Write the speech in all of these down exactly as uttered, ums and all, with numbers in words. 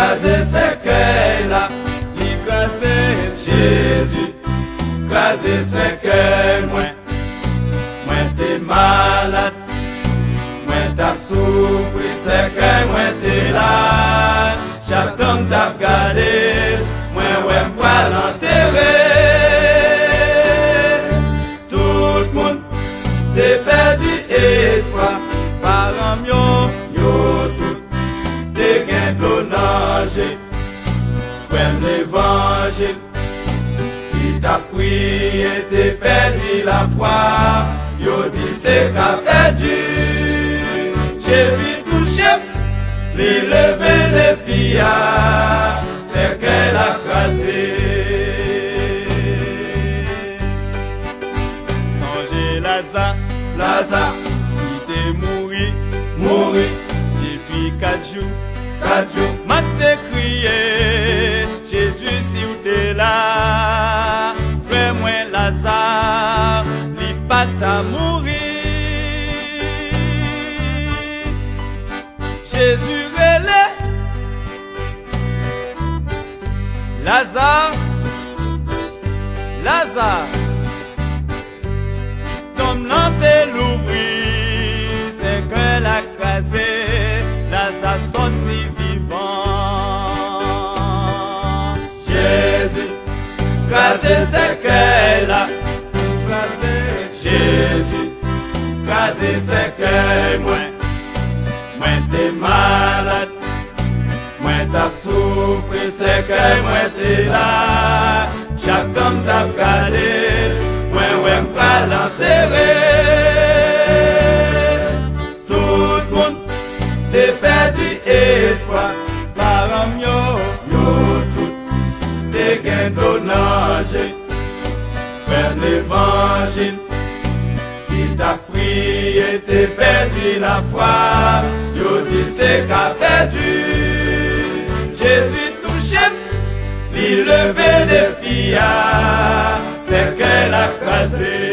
crasé cercueil là, li crasé Jésus, crasé cercueil moi, moi t'es malade, moi t'as souffert cercueil moi t'es là, chaque homme t'a gardé, moi ouais moi l'enterrer. T'es perdu espoir, parents yo, yo tout, t'es gain de l'eau nager, frère l'évangile, qui t'a prié, t'es perdu la foi, yo dit c'est qu'a perdu, Jésus touché, les lever les filles, c'est qu'elle a crasé. Songez Lazare, Lazare, il t'est mouru, mouru, depuis quatre jours, quatre jours, m'a t'ai crié, Jésus si ou t'es là, frère moi Lazare, li pas t'a mouru, Jésus relais, Lazare, Lazare, comme l'enté l'ouvrit, c'est que la crasé, là ça sorti vivant. Jésus, crasé c'est que là, crasé Jésus, crasé c'est que moi, moi t'es malade, moi t'as souffert, c'est que moi t'es là, chaque homme t'a gardé. Moi, ouais, pas l'enterrer. Tout le monde, t'es perdu espoir. Parents yo, yo tout, t'es gain d'eau nager. Frère l'évangile, qui t'a prié, t'es perdu la foi. Yo dit c'est qu'a perdu. Jésus touché, il levé des filles. C'est qu'elle a crasé.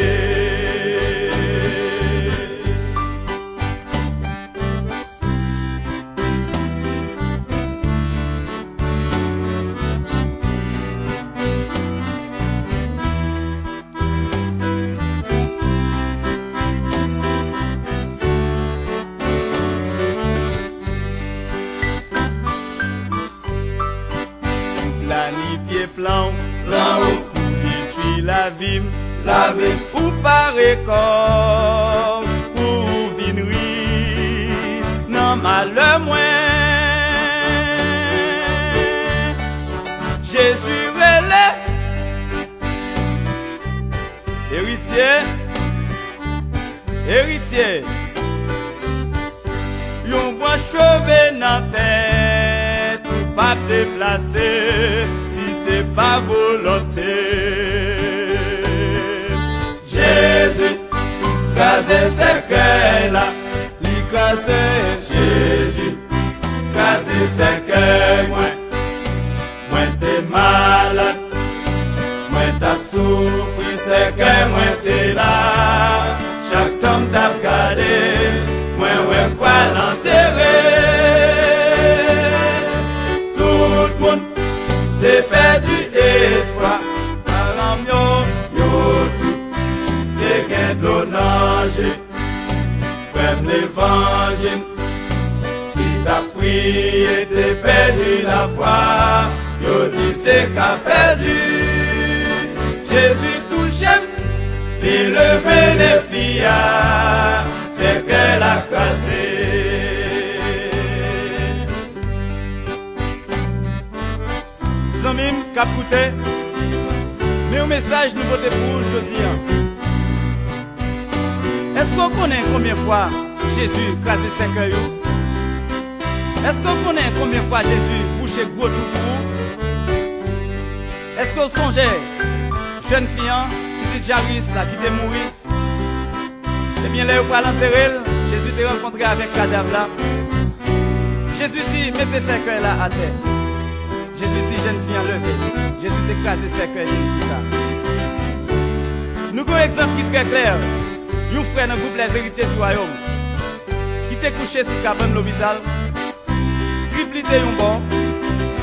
Planifier plan, plan haut. La vie, la vie, ou paraît comme pour venir, non malheur moins. Jésus relais, héritier, héritier, yon bon cheveux dans tête, ou pas déplacer, si c'est pas volonté. Jésus, crasé cercueil là, li crasé Jésus, crasé cercueil moi, moi t'es malade, moi t'as souffert, cercueil moi t'es là, chaque homme t'a gardé, moi ouais quoi l'enterrer, tout le monde t'es perdu espoir, parents yo, yo tout. De l'eau nager, frère l'évangile, qui t'a prié, t'es perdu la foi, yo dit c'est qu'a perdu, Jésus touché, il levé les filles, c'est qu'elle a cassé. Samim Kapoute, mais un message nous voter pour aujourd'hui. Est-ce qu'on connaît combien de fois Jésus crasé cercueil? Est-ce qu'on connaît combien de fois Jésus bouché gros tout pour vous? Est-ce qu'on songeait jeune fille qui était Jairus là, qui était mouru? Eh bien, là, où pas l'enterrer, Jésus t'a rencontré avec le cadavre là. Jésus dit, mettez cercueil là à terre. Jésus dit, jeune fille enlevée. Jésus t'a crasé cercueil là. Nous avons un exemple qui est très clair. Nous frère dans le groupe Les Héritiers du Royaume qui était couché sous cabane de l'hôpital, triplité un bon,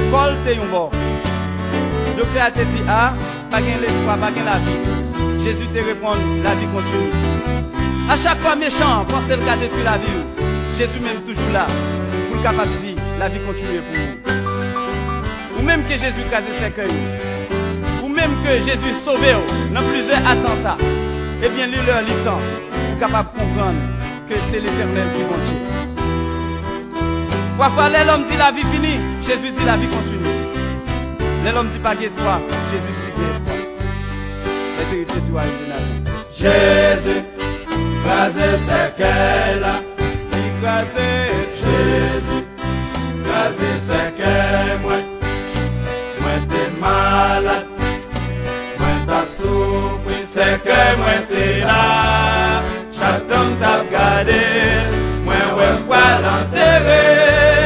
l'école, t'es un bon. Docteur te dit, ah, pas gain l'espoir, pas gain la vie. Jésus te répond, la vie continue. À chaque fois méchant, pensez le cas de tuer la vie. Jésus même toujours là, pour le capable de dire, la vie continue pour vous. Ou même que Jésus crase cinq cœurs. Ou même que Jésus sauve dans plusieurs attentats. Eh bien, lui leur lit temps, pour capable de comprendre que c'est l'Éternel qui bon Dieu. Parfois, l'homme dit la vie finie, Jésus dit la vie continue. L'homme dit pas d'espoir, Jésus dit qu'il y a espoir. Les héritiers du royaume de nation. Jésus, crasé c'est qu'elle a. Il crasé. Jésus, crasé c'est qu'elle moi. Moi t'es malade. Moi t'as souffert, c'est que moi t'es là. Chaque homme t'a gardé. Moi ouais quoi l'enterrer.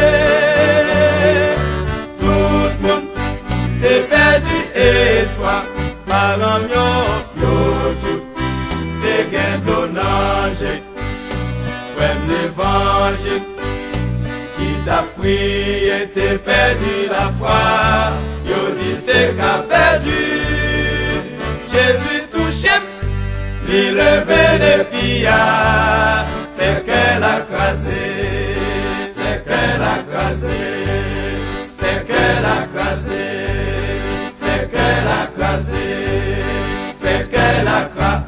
T'es perdu espoir, parents yo, yo tout, t'es gain d'onanger, même l'évangile, qui t'a prié, t'es perdu la foi, yo dit c'est qu'a perdu, Jésus touché, lui levé les filles, c'est qu'elle a crasé, c'est qu'elle a crasé, c'est qu'elle a crasé. C'est qu'elle a crasé, c'est qu'elle a crasé.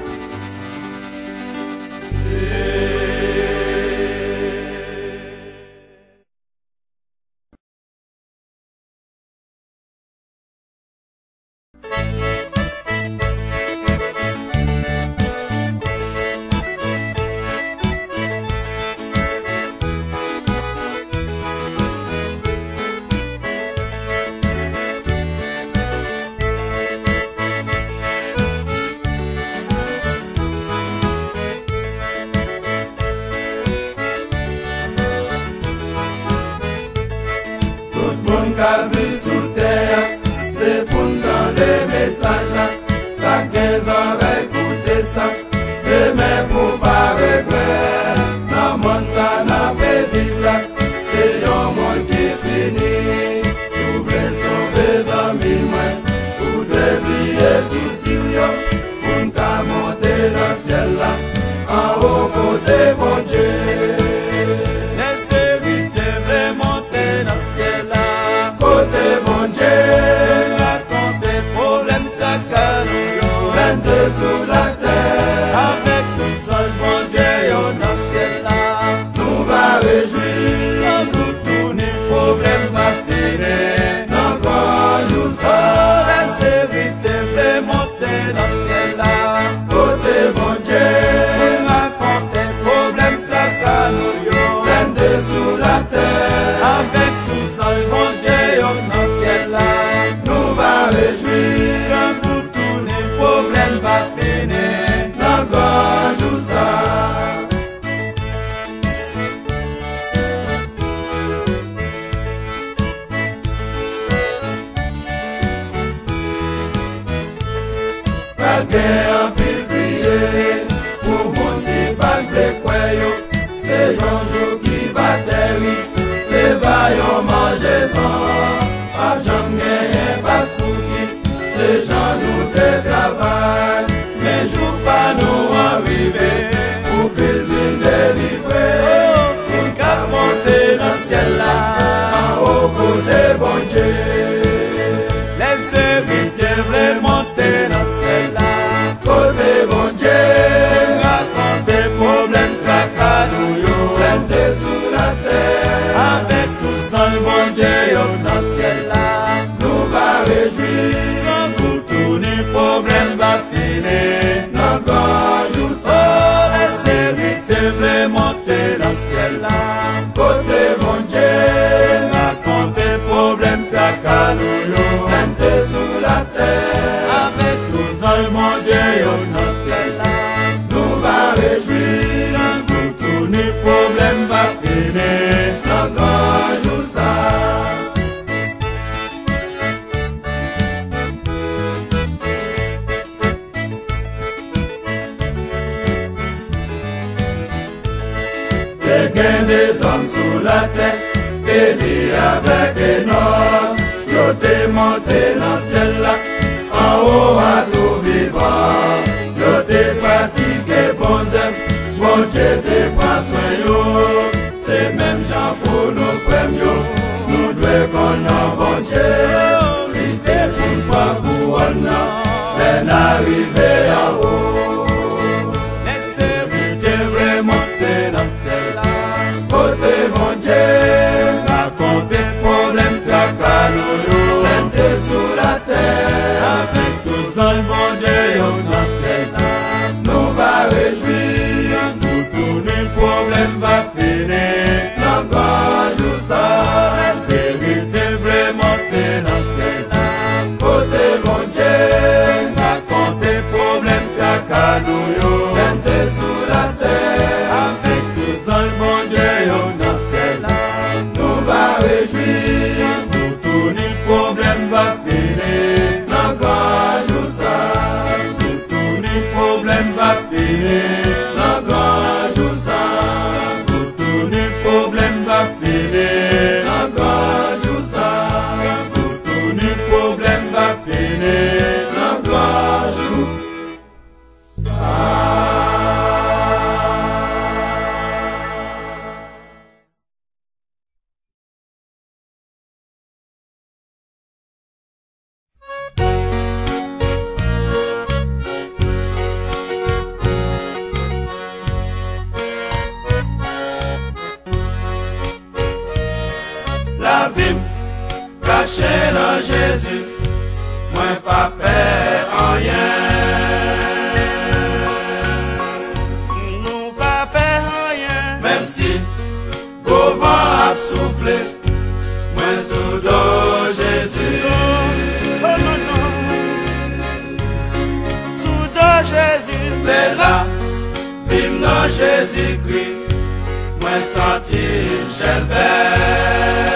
Sous terre, c'est pour nous donner des messages. Ça quinze oreilles écouter ça, demain pour pas regret. Dans le monde ça n'a pas vivre là, c'est un monde qui finit. S'ouvrir sauver amis moi, pour déplier soucis pour nous monter dans le ciel là, en haut côté bon Dieu. Les héritiers veulent monter dans le ciel là. Côté bon Dieu, raconte des problèmes ta canou, vente sous la terre, avec tout ange bon Dieu, dans le ciel là, nous va réjouir, quand nous tourner problème va finir, dans quoi jour ça, les héritiers veulent monter dans le ciel là, côté bon Dieu, raconte des problèmes ta canou, vente sous la terre, avec tout ange bon Dieu. Dans le ciel là, nous va réjouir quand tout tourner problème va finir dans gorge ou ça. Malgré un pile prier pour monter pas le croyant, c'est un jour qui va terminer, c'est vaillant manger sans. Pas j'en gagne pas pour qui, c'est gens nous de travail, mais jour pas nous arriver, pour que l'une délivrer, pour qu'à monter dans le ciel là, en haut côté bon Dieu. Les héritiers veulent monter dans le ciel là, côté bon Dieu, raconte des problèmes tracadouilles, plantés sous la terre, avec tous anges bon Dieu dans le ciel là. Réjouir, quand vous tournez, problème va finir. Dans gorge ou ça, les héritiers veulent monter dans le ciel là. Côté bon Dieu, racontez problème cacanou, vente sous la terre. Avec tous anges bon Dieu dans le ciel là. Nous va réjouir, quand vous tournez, problème va finir. Dans gorge ou ça. Des hommes sous la terre, Élie avec Enoch, monter dans le ciel là, en haut à tout vivant. Yo t'es fatigué, bon zèm, bon Dieu te prend soin yo. C'est même gens pour nous frères yo, nous devons qu'on a bon Dieu. Il te pour pas couronne, l'en arrivé en haut. L'extrémité vraiment monter dans le ciel là, côté bon Dieu, raconter problème tracas nous l'en sous la terre, avec tous un bon Dieu dans le ciel là, nous va réjouir, nous tourner le problème va finir, l'encore jour ça, la vérité vraiment monter dans le ciel là, côté bon Dieu, raconter problème tracas nous l'en sous la terre, avec tous un bon Dieu dans le ciel là, nous va réjouir, nous tourner le problème va finir, l'encore jour ça, nous tourner le problème va finir, l'encore jour ça, nous tourner le problème va finir, l'encore jour ça, nous tourner le problème va finir, l'encore jour ça. La vie cachée dans Jésus, moi pas peur en rien. Nous pas peur en rien. Même si le vent a soufflé, moi sous dos Jésus. Oh non, non. Sous dos Jésus. Les là, vivent dans Jésus-Christ, moi senti Michel Bert.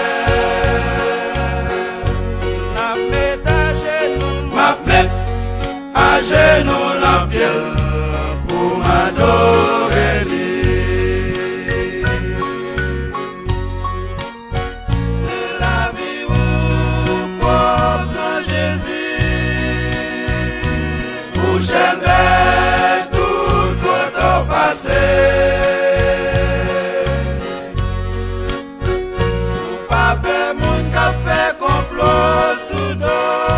À genoux la pierre pour m'adorer lui. La vie ou pour Jésus, pour jamais tout votre passé. Pas peur mon café complot sous dos.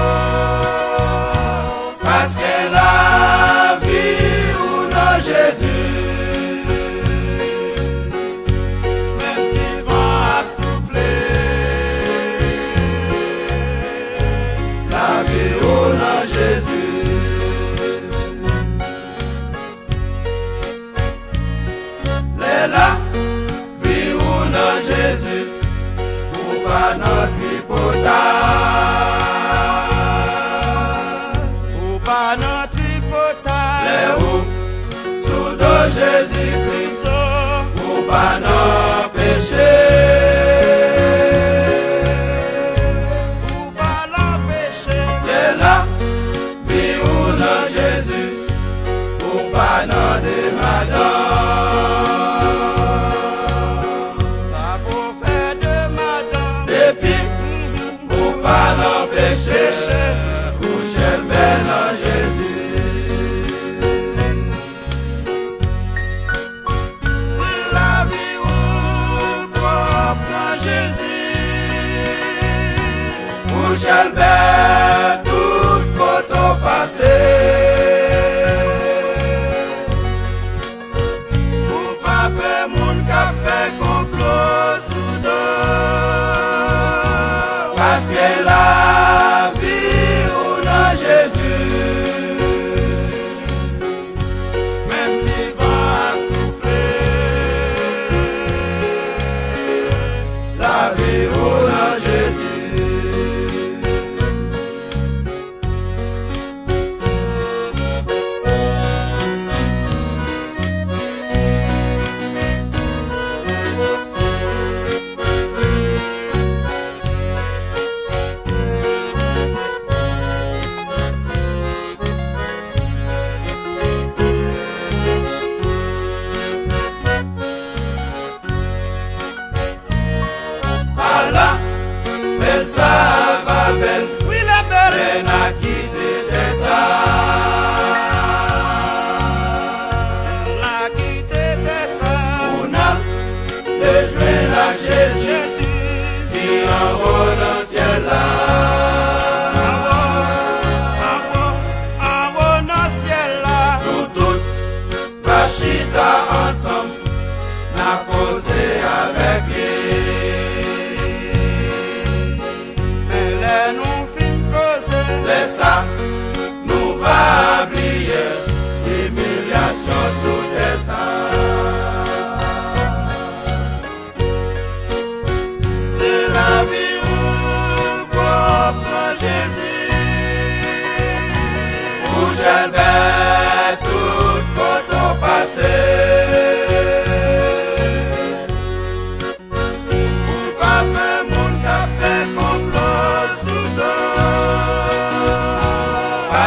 Parce que la vie ou non Jésus, même si le vent a soufflé, la vie ou non Jésus, les la vie ou non Jésus, ou pas notre tripotard. Notre tripotard, les roues sous dos Jésus-Christ, pour pas nos péchés, pour pas l'empêcher. les là, vie ou non Jésus, pour pas nos démadons. Ça pour faire de madame, Depuis, pour pas nos péchés, pour cher bel en Jésus.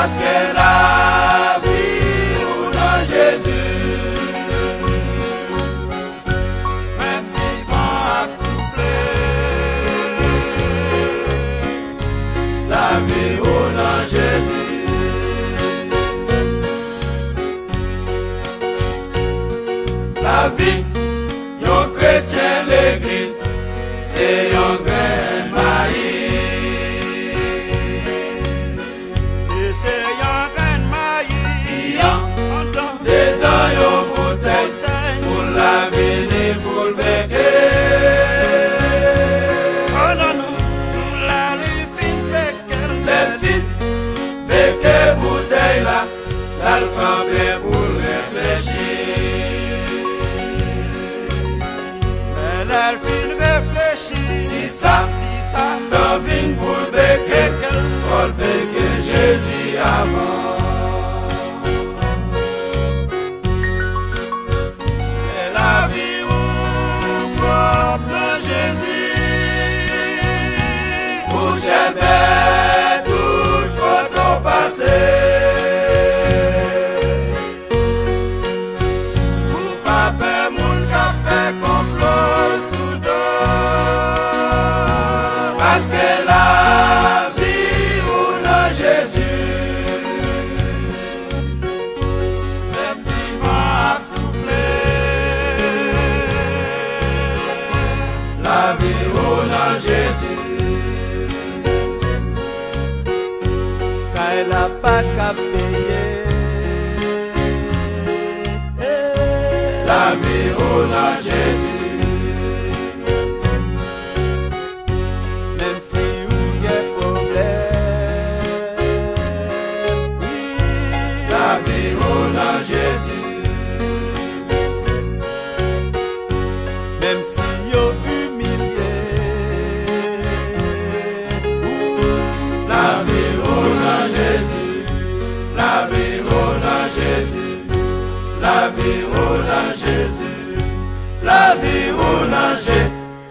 Parce que la vie ou dans Jésus, même si vent a soufflé, la vie ou dans Jésus, la vie, yon chrétien l'église, c'est yon grain de maïs. Dedans yon bouteille pour la vie pour le béquet. Oh non non, la lui fin béquet. Les filles, béquet bouteille là, là le camper pour réfléchir. La fin réfléchir. Si ça, si ça, t'en vine pour le béquet, pour le béquet Jésus avant. La vie ou propre Jésus, Pour jamais tout votre passé. pour pas peur moun ka fait complot sous dos. Parce que la vie ou dans Jésus, Même si vent a soufflé, la vie ou dans Jésus, car elle a pas qu'à payer. la vie ou dans Jésus, Même si ou gen problème, oui, la vie ou dans Jésus, même si yo humilié, la vie ou dans Jésus, la vie ou dans Jésus, la vie ou dans Jésus, la vie ou dans Jésus.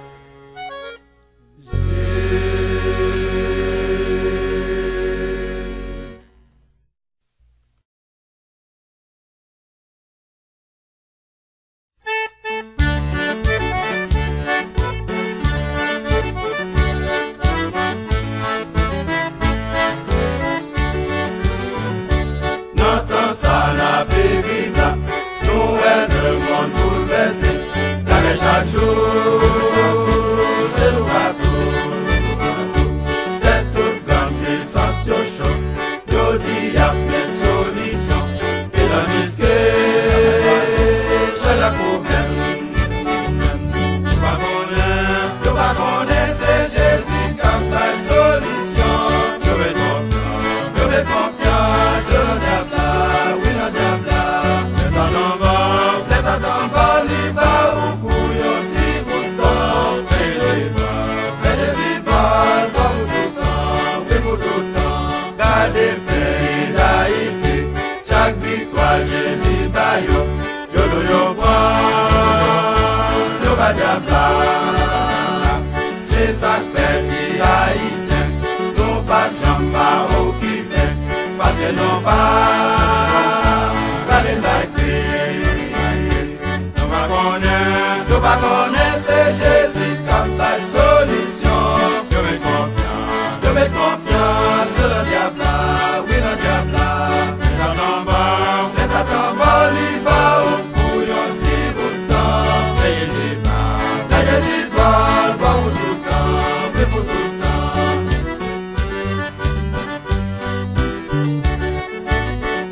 Notre sang n'a plus vivre là, nous est le monde bouleversé, dans chaque jour, c'est nous partout. Tête toute grande puissance au chaud, yo dit y'a plein de solutions, et dans disque, c'est la problème. Tu vas connaître, tu vas connaître, c'est Jésus qui a la solution. Je vais confiance, je vais confiance sur le diable, oui le diable. Les attendants, les attendants, les bas ou pour yon petit bout de temps. Mais les bas, mais les bas, pas pour tout le temps, oui pour tout le temps. Gardez le pays d'Haïti, chaque victoire Jésus ba yo, yo do yo prend, yo ba diable. C'est ça que fait ti haïtien, nous pas de jambes à occuper, parce que nous pas, pas de l'actrice. Nous pas connaître, nous pas connaître, c'est Jésus qui a la solution. Je mets confiance, je mets confiance sur le diable, oui le diable. Les attendants, les attendants, les bas au pour yon petit bout de temps. N'ayez pas, n'ayez pas, pas pour tout le temps, mais pour tout le temps.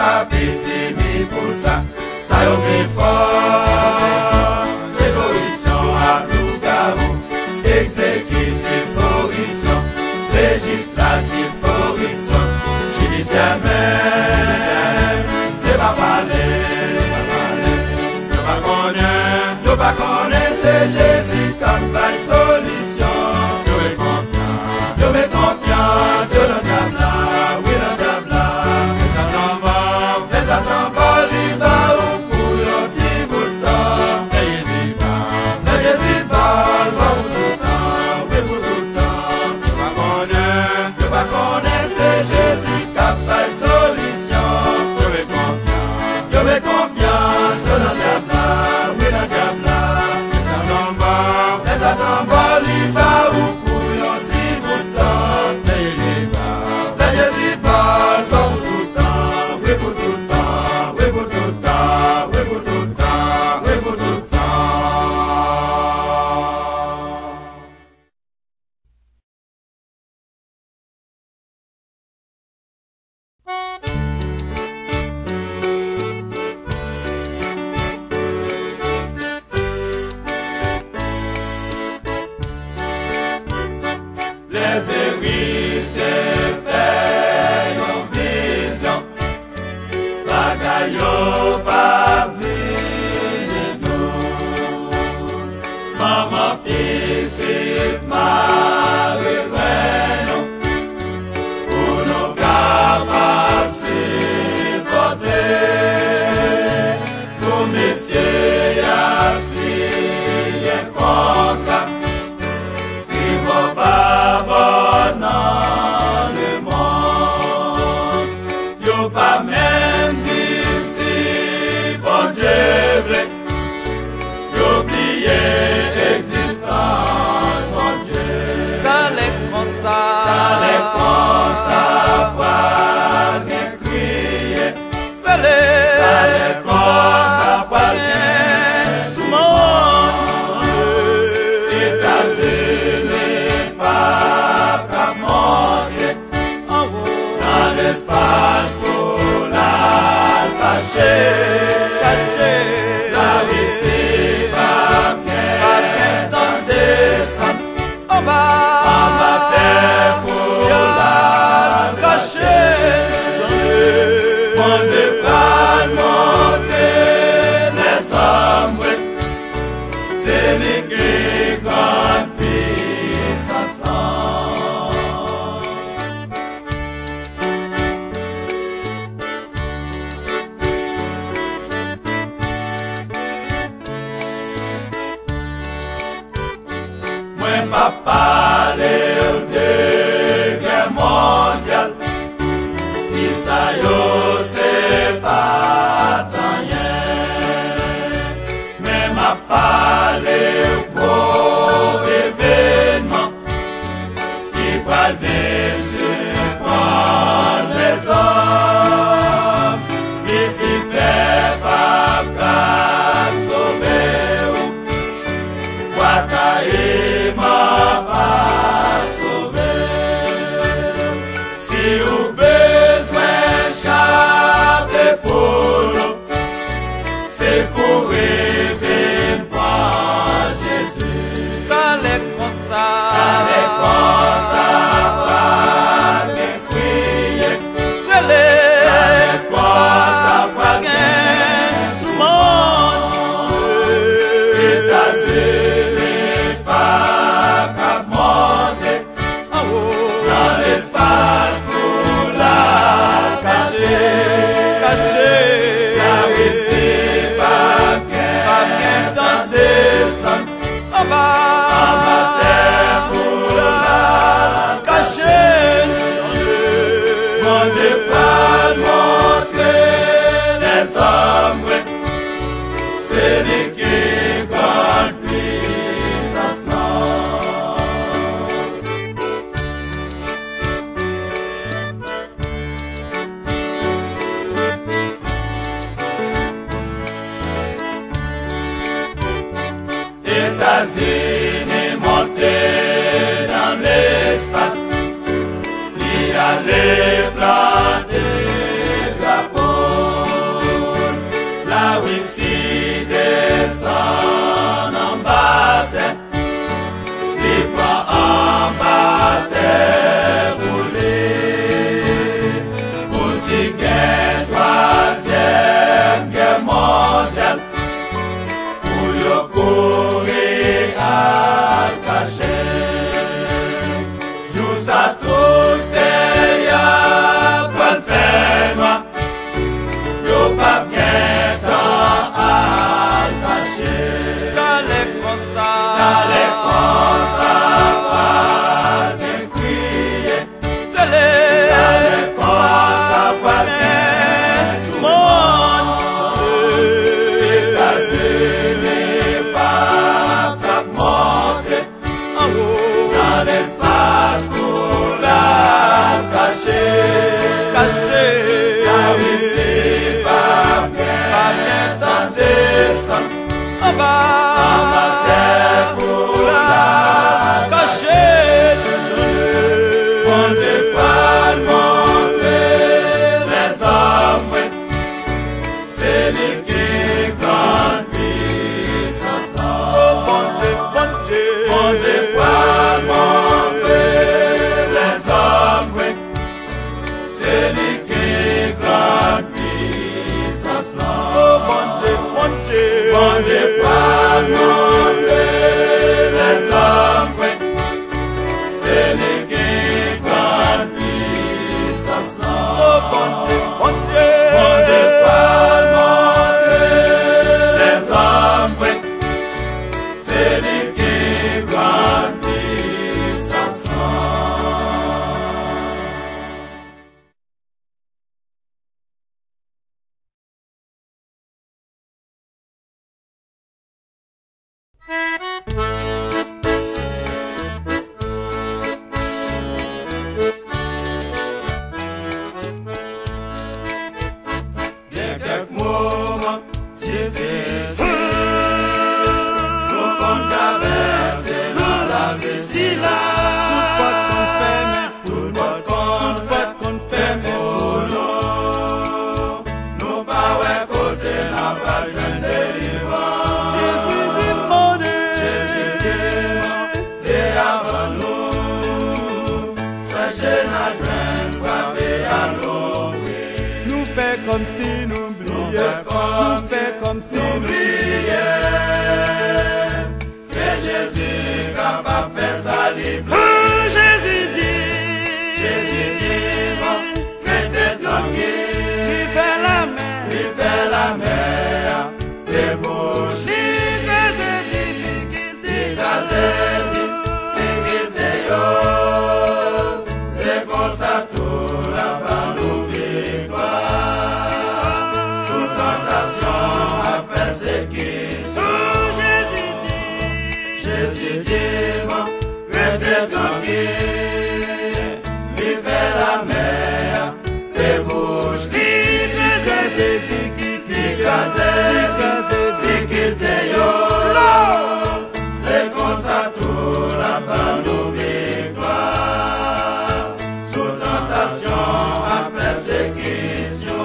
pas petit, mi pour ça, ça y est plus fort. C'est corruption à Lougarou, exécutif corruption, législatif corruption, judiciaire même, c'est pas parler. Nous pas connaître, nous pas connaître, c'est Jésus comme la solution. Nous mets confiance, nous mets confiance sur le diable là, oui le diable là. Les attends pas, les attends pas, libre ou pour un petit bout de temps. Ne hésite pas, ne hésite pas, pas pour tout le temps, oui pour tout le temps. Nous pas connaître, nous pas connaître, c'est Jésus comme la solution. Nous mets confiance, nous mets confiance sur le diable là, oui le diable là. Les attends pas, les attends pas, libre ou pour un petit bout de temps. Ne hésite pas, ne hésite pas, pas pour tout le temps, oui pour tout le temps, oui pour tout le temps, oui pour tout le temps, oui pour tout le temps. Les héritiers fait une vision, bagaille pas vie douce. Maman petite Marie Reine, pour nous capables supporter, nous messieurs assis et contre. Pas bon dans le monde, yo pas même d'ici, bon Dieu blé, yo oublié existence, mon Dieu. Dans les constats, Dans les constats, pas bien crier. Dans les constats, pas bien tout le monde. États-Unis, pas qu'à monter. En haut, Dans l'espace pour la cacher, caché, la ici pas bien dans descendre, en bas, en bas terre pour la cacher. Mon Dieu va montrer les hommes, oui. C'est l'église grande puissance. Moi pas parler de guerre mondiale, si ça yo c'est pas tant rien, mais m'a parler pour événement qui va le surprendre les hommes, mais si fait pas qu'à sauver ou Wakaï m'a pas sauvé. Si vous besoin chaper pour nous, c'est pour rêver par Jésus. dans les constats, Dans les constats, pas les crier. Dans les constats, pas bien tout le monde. États-Unis, pas qu'à monter. En haut, Dans l'espace pour la cacher, caché, la ici pas pas bien bien dans descendre, en bas, en bas terre pour la cacher. Mon Dieu pas montrer les hommes, oui. C'est lui qui grande puissance là. États-Unis monter dans l'espace, il allait planter drapeau. Comme si nous oublions, nous fait comme si nous oublions. C'est Jésus capable de faire ça libre. Oh, Jésus dit, Jésus dit, bon, restez tranquille. Lui fait la mer, lui fait la mer, les bouches. Lui fait ses difficultés, difficulté, yo. C'est comme ça tout là-bas nous victoire. Jésus dit, bon, restez tranquille, lui fait la mer, les bouches, lui fait ses difficultés, c'est comme ça tout là-bas nous victoire, sous tentation à persécution.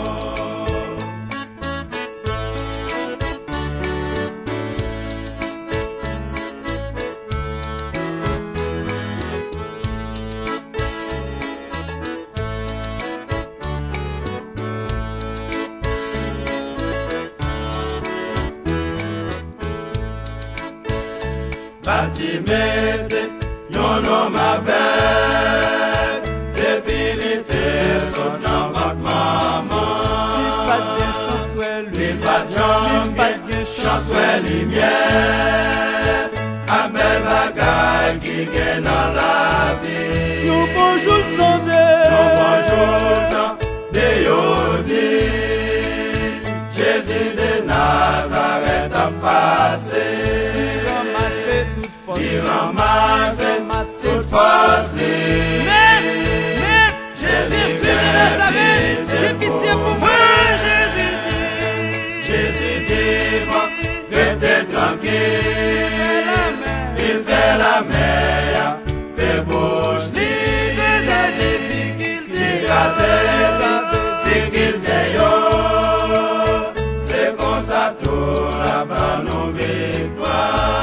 Batimete, yon homme avec, depuis l'été, saute dans votre maman. Il pas de chance, ouais, lui, Il pas de chance, pas de chance, ouais, lumière. Un bel bagage qui gagne dans la vie. Nous bonjour le temps de, Nous bonjour le temps de Yodi. Jésus de Nazareth a passé. Il ramasse toute force. Mais, mais, Jésus vient vite, j'ai pitié pour moi, Jésus dit. Jésus dit, bon, restez tranquille. Il fait la mer, fait bouche, il fait des difficultés, difficultés, yo. C'est comme ça tout là-bas nos victoires.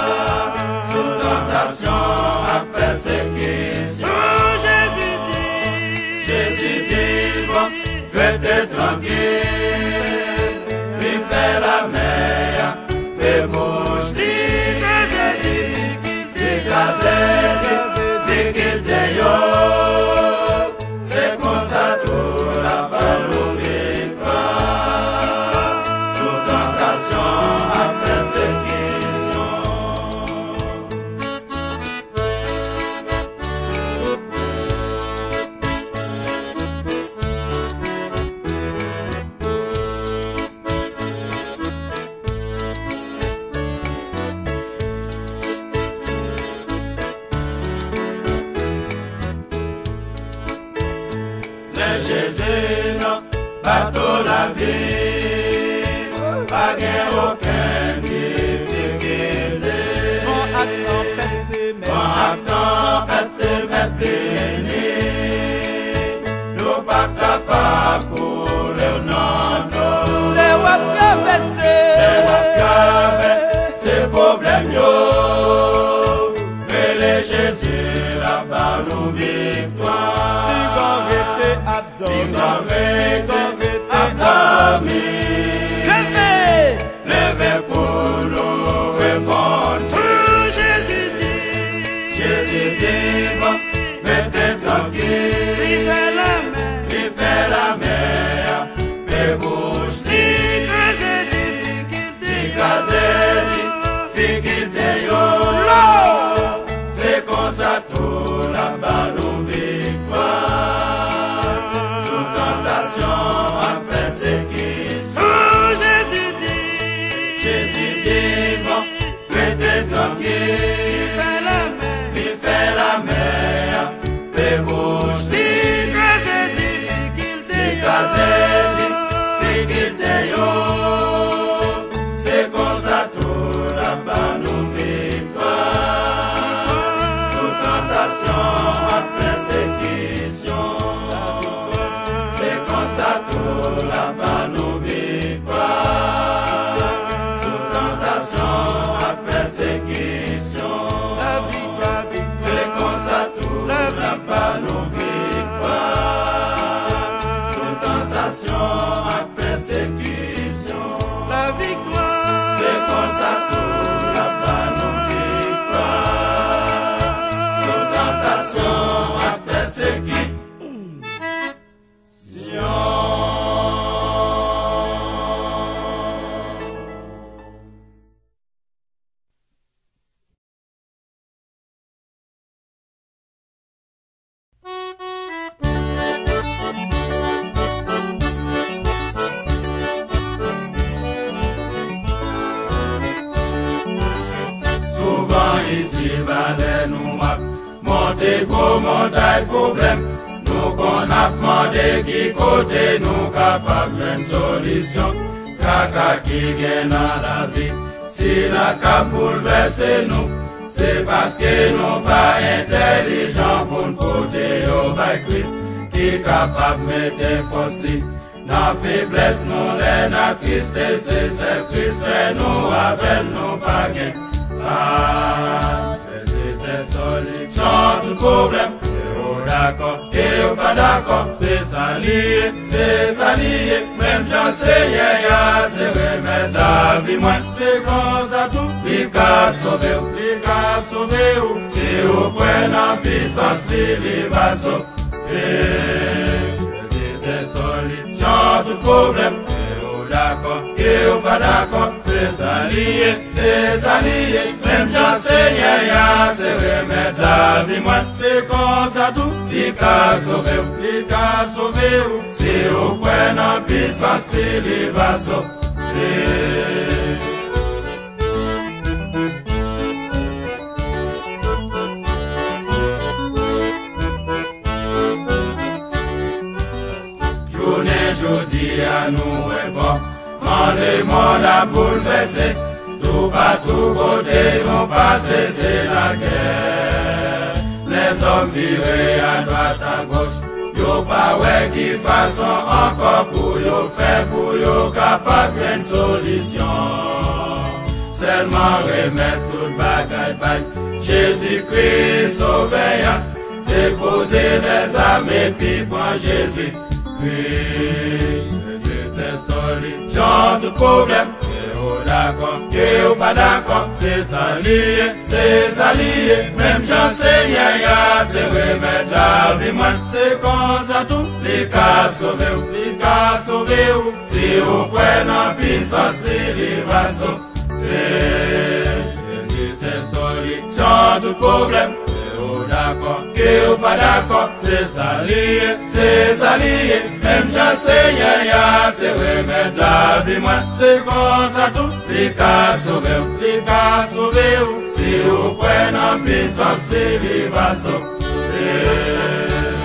À persécution. Oh, Jésus dit, Jésus dit, bon, restez tranquille, lui fait la mer, les bouches, lui fait des difficultés, yo. C'est comme ça tout là-bas nous victoire, sous tentation à persécution. Jésus, non, bateau la vie, pas aucune difficulté. mon acte pète, mais, Bon attend, pète, mais fini. Nous pas capables pour le nom d'eau. les wap traversés, Les wap traversés, c'est problème yo. Mais les Jésus là-bas nous victoire. Levez, levez pour nous répondre. oh, Jésus dit, Jésus dit, bon, restez tranquille. lui fait la mer, lui fait la mer, les bouches, lui fait des difficultés, difficultés, yo. C'est comme ça tout là-bas nous victoire. c'est gros montagne problème. Nous qu'on a demandé qui côté nous capable d'une solution. Caca qui gagne dans la vie, si la cap bouleverse nous, c'est parce que nous pas intelligents pour nous porter au bas Christ, qui capable de mettre force li. Dans faiblesse nous les na tristesse, c'est Christ nous avec nous pas gain. Ah, c'est solution tout problème. D'accord, et pas d'accord, c'est ça lié, c'est ça lié. Même j'enseignais, c'est remettre la vie, moi, c'est comme ça tout. Les cas sauvés, les cas sauvés, si vous prenez en puissance, les va sauver. C'est solution tout problème. D'accord, et pas d'accord, c'est ça lié, c'est ça lié. Même j'enseignais, c'est remettre la vie, moi, c'est comme ça tout. Les cas sauvés, les cas sauvés, si vous prenez en puissance, les va sauver. Jodi à nous est bon, le monde a bouleversé, tout partout côté nous passé, c'est la guerre. Les hommes virés à droite à gauche, yo pas ouais qui façon encore pour yo faire pour yo capable une solution. Seulement remettre toute bagaille bague, Jésus-Christ sauveur, déposer les âmes et puis prendre Jésus. Oui, c'est solution tout problème. Et d'accord, et pas d'accord, c'est ça lié, c'est ça lié. Même j'enseignais, c'est remettre la vie, moi, c'est comme ça tout. Les cas sauvés, les cas sauvés, si vous prenez en puissance, les va sauver. C'est solution tout problème. D'accord, que ou pas d'accord, c'est ça lié, c'est ça lié. Même j'enseignais, c'est remettre la vie, moi, c'est comme ça tout. Les cas sauvés, les cas sauvés, si vous prenez en puissance, les va sauver.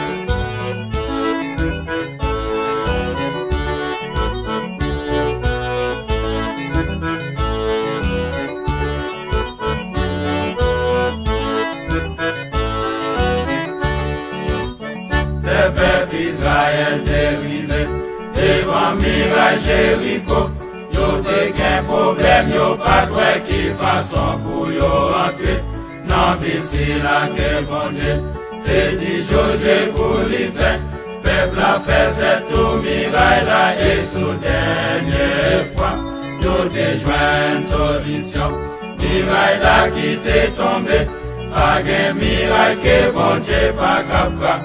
Israël dérivé, devant mirage Jéricho, yo te gen problème, yo pas de qui façon pour yo rentrer, non d'ici la guerre bon Dieu, te dit Josué pour l'y faire, peuple a fait cette tout miraille là et sous dernière fois, yo te joint une solution, miraille là qui t'est tombé, pas gen miraille que bon Dieu pas capable.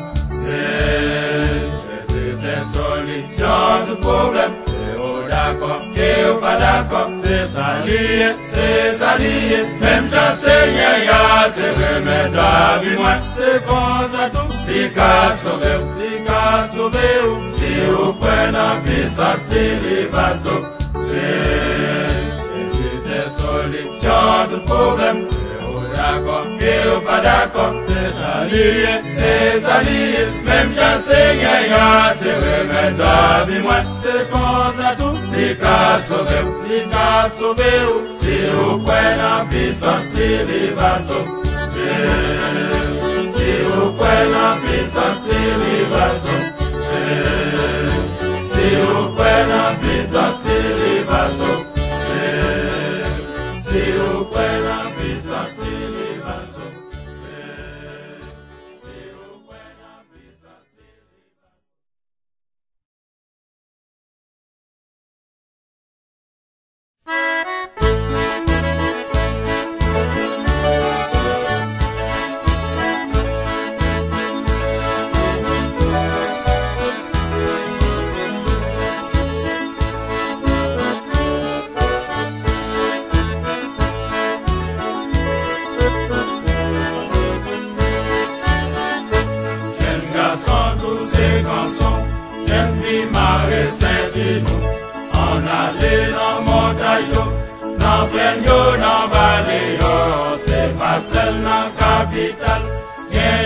C'est solution du problème. Et d'accord, et ou pas d'accord, c'est ça lié, c'est ça lié. Même j'enseignais, c'est remettre la vie, moi, c'est comme ça tout. Les cas sauvés, les cas sauvés, si vous prenez en puissance, les va sauver. C'est solution du problème. D'accord, et ou pas d'accord, c'est ça lié, c'est ça lié. Même j'enseignais, c'est remettre la vie, moi, c'est comme ça tout. Les cas sauvés, les cas sauvés, si vous prenez en puissance, les va sauver. Si vous prenez en puissance, les va sauver. Si vous prenez en puissance, les va sauver. Si vous prenez en puissance, les va sauver. Si vous prenez en puissance, on allait dans montagne, dans plaine, dans vallée, c'est pas seul dans capitale, bien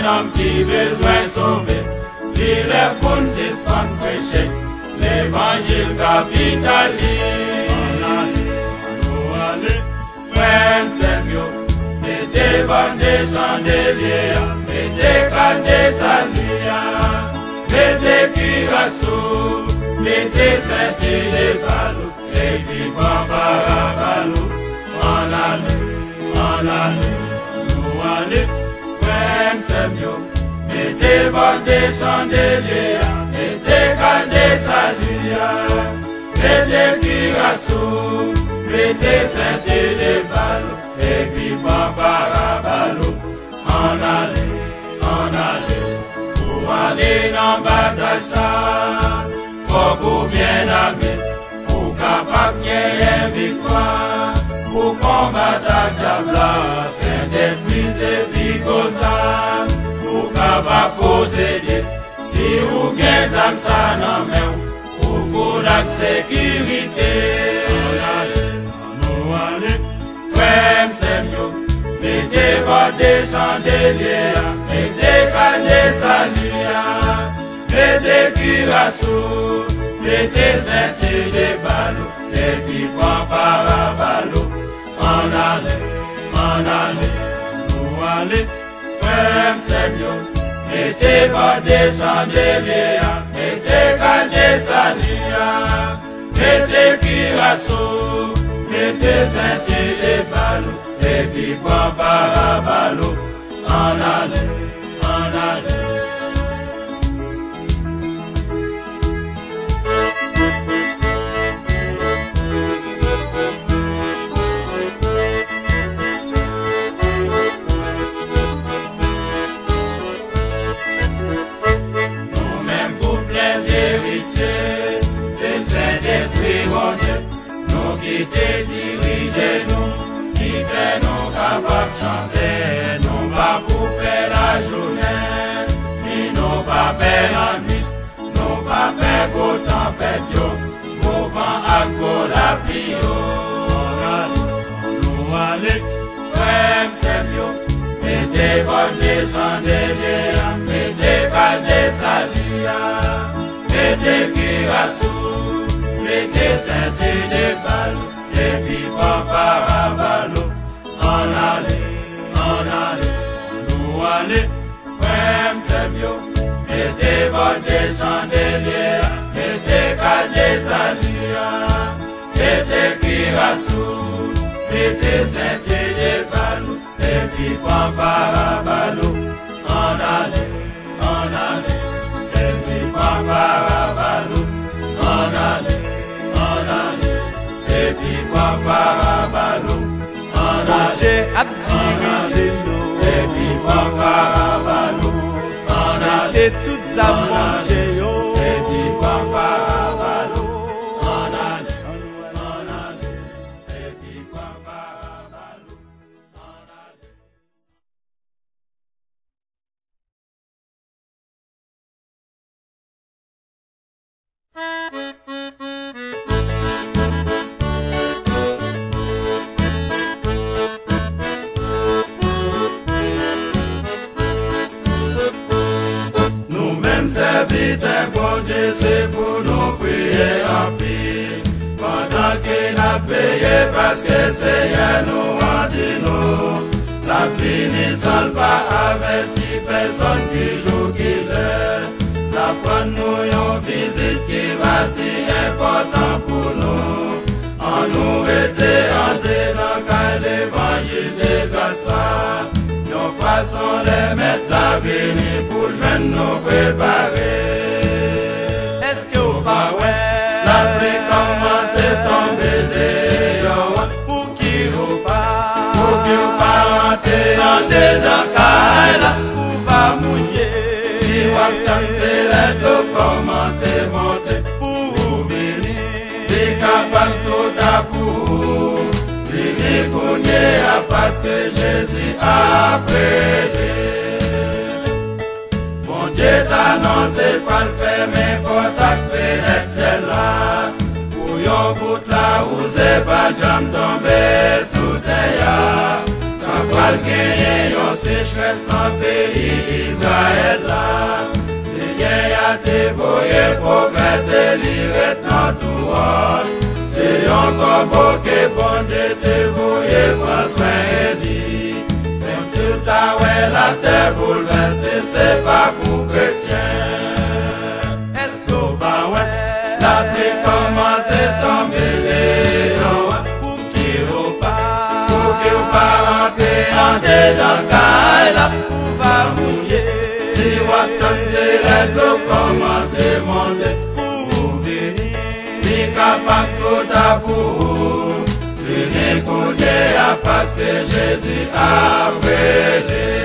homme qui besoin sauver. Il répond si ce qu'on prêche, l'évangile capitaliste. On allait, frère, c'est mieux. Mettez vent des chandeliers, mettez canne des saluts, mettez cuirassou, mettez ceinture de balou, et puis bambara en allait, en allait, nous allez, frère, c'est mieux. Mettez vent des chandeliers, mettez canne des saluts, mettez cuirassou, mettez ceinture de balou. Et puis bambara balou, en aller, en aller, pour aller dans bataille ça, faut qu'on bien amer, pour capable bien victoire, pour combattre à diable, Saint-Esprit c'est picosa, pour capable posséder, si vous gagnez âme ça non mais, pour vous la sécurité, en aller, en aller. Frère, c'est mieux, mettez vos des chandeliers, mettez canne des saluts, mettez cuirassou, mettez ceinture de balou, et puis bambara balou, en allez, en allez, nous allez, frère, c'est mieux, mettez vos des chandeliers, mettez canne des saluts, mettez cuirassou, mettez ceinture de balou, et puis bambara balou, en allez, en allez. Nous-mêmes pour les héritiers, c'est Saint-Esprit mon Dieu, nous qui te dirigez nous, qui fait nous capables chanter, nous pas pour faire la journée, ni nous pas faire la nuit, nous pas faire qu'au tempête, mouvant à quoi la pluie, nous allez, frère, c'est mieux, mettez votre des chandeliers, mettez canne des saluts, mettez cuirassou, mettez ceinture de balou, et puis bambara balou, en allez, en allez, nous allez, frère, c'est mieux, mettez votre des chandeliers, mettez canne des saluts, mettez cuirassou, mettez ceinture de balou, et puis bambara balou, en allez, en allez, et puis bambara balou, en allez. Et puis bambara balou, en allait, dirigé nous. et puis bambara balou, en allait, toutes à manger yo. et puis bambara balou, en allait, en allait, et puis bambara balou, en allait. Vite un bon Dieu, c'est pour nous prier en pile. Pendant qu'il a payé parce que Seigneur nous a dit nous. La fini seul pas averti personne qui joue qui l'est. La fin nous une visite qui va si important pour nous. En nous était en dedans quand l'évangile de Gaspard. Nos façons les mettre à venir pour joindre nous préparer. Est-ce que vous pas ouais? La pluie commence à tomber dehors. Pour qui vous pas? Pour qui vous pas rentrer en dedans Kaila. Pour pas mouiller. Si vous c'est la d'eau commence à monter. Pour venir. T'es capable tout à coup. Venez cogner parce que Jésus a prêté. Mon Dieu t'annonce pas le faire, mais pour ta fenêtre celle-là. Pour yon bout là où c'est pas jamais tombé sous terre. pral genyen yon sécheresse dans pays Israël là. Seigneur a te voye progrès te liret dans tout roche. C'est yon combo que bon Dieu te voye prend soin de lui. Même si ta ouais la terre bouleversée, c'est pas pour chrétiens. Est-ce qu'on va ouais? La pluie commence à tomber léon. Pour qui ou pas? Pour qui ou pas rentrer en dedans caille là. Pour va mouiller. Si Watton c'est la l'eau commence à monter. Pour venir. Ni capable tout à bout. Venez couler parce que Jésus a brûlé.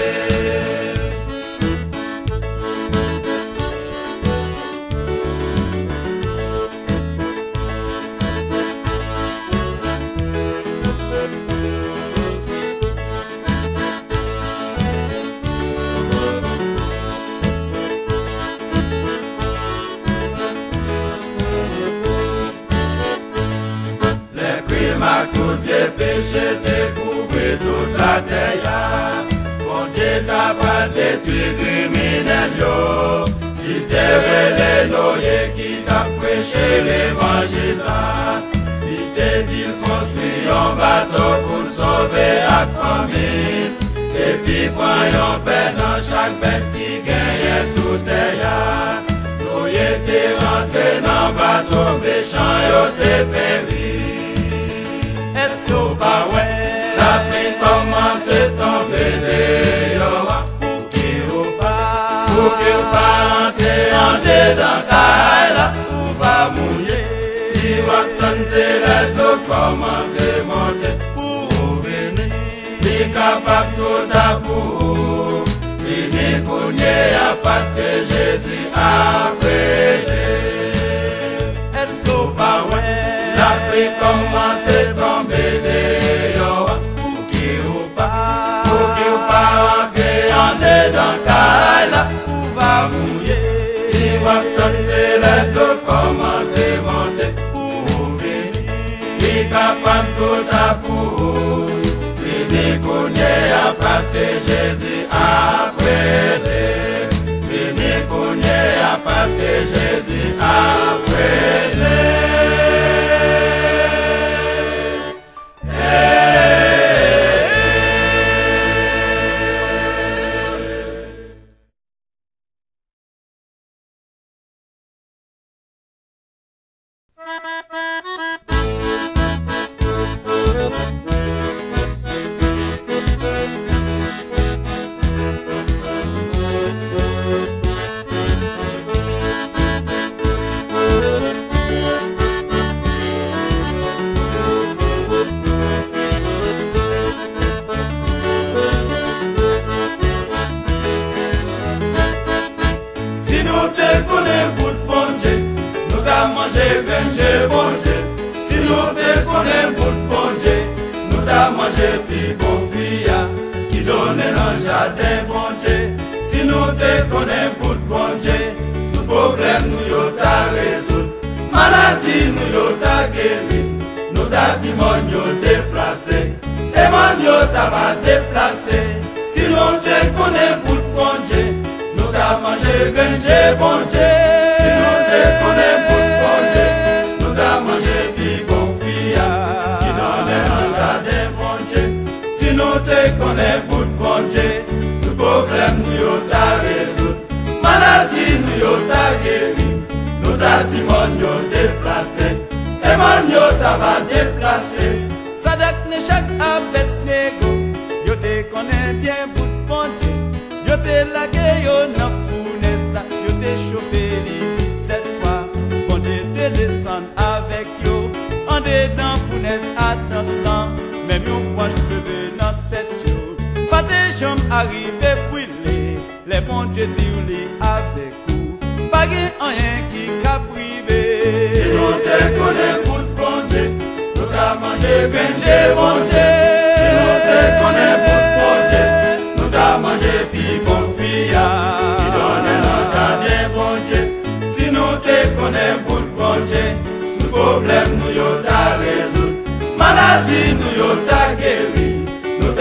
Tout vieux péché découvre toute la terre. Bon Dieu t'a pas détruit criminel yo. Il t'a révélé l'oeil qui t'a prêché l'évangile là. Il t'a dit construit un bateau pour sauver la famille. Et puis prend un pain dans chaque bête qui gagne sous terre. L'oeil t'est rentré dans le bateau méchant yo t'es péri. Est-ce qu'on va ouais? La pluie commence à tomber dehors. Pour qui ou pas? Pour qui ou pas rentrer en dedans caille là. Pour va mouiller. Si Watton c'est la l'eau commence à monter. Pour venir. Ni capable tout à bout. Venez cogner parce que Jésus a brûlé. Est-ce qu'on va ouais? La pluie commence à tomber dehors. Pour qui ou pas? Pour qui ou pas rentrer en dedans caille là. Pour va mouiller. Si Watton c'est la l'eau commence à monter. Pour venir. Ni capable tout à bout. Venez cogner parce que Jésus a brûlé. Venez cogner parce que Jésus a brûlé. Si nous te connaissons pour bon Dieu, nous t'a mangé puis bon fille qui donne dans le jardin bon Dieu. Si nous te connaissons pour bon Dieu, tout problème nous y t'a résoudre. Maladie nous y t'a guéri, nous t'a dit mon yo déplacé, et mon yo t'a pas déplacé. Si nous te connaissons pour bon Dieu, nous t'a mangé gagné bon Dieu. Si nous te connaissons pour bon Dieu, nous t'a mangé puis bon fille qui donne un jardin bon Dieu. Si nous te connaissons pour bon Dieu, tout problème nous y t'a résoudre. Maladie nous y t'a guéri, nous t'a dit mon yo déplacé, et mon yo t'a pas déplacé. Sadak Meshach Abednego, yo te connais bien pour bon Dieu. Yo te lagué yo nan fournaise là, yo te chauffé li dix-sept fois. Bon Dieu te descend avec yo, en dedans fournaise attendant. Même yon point cheveux dans tête yo, pas des jambes arrivé brûlé. Les bon Dieu dit ou li avec vous, pas gen rien qui ka privé. Si nous te connais pour bon Dieu, nous t'a mangé gagné bon Dieu. Si nous te connais pour bon Dieu, nous t'a mangé puis bon fille qui donne dans le jardin bon Dieu. Si nous te connais pour bon Dieu, tout problème nous y t'a résoudre. Maladie nous y t'a guéri, nous t'a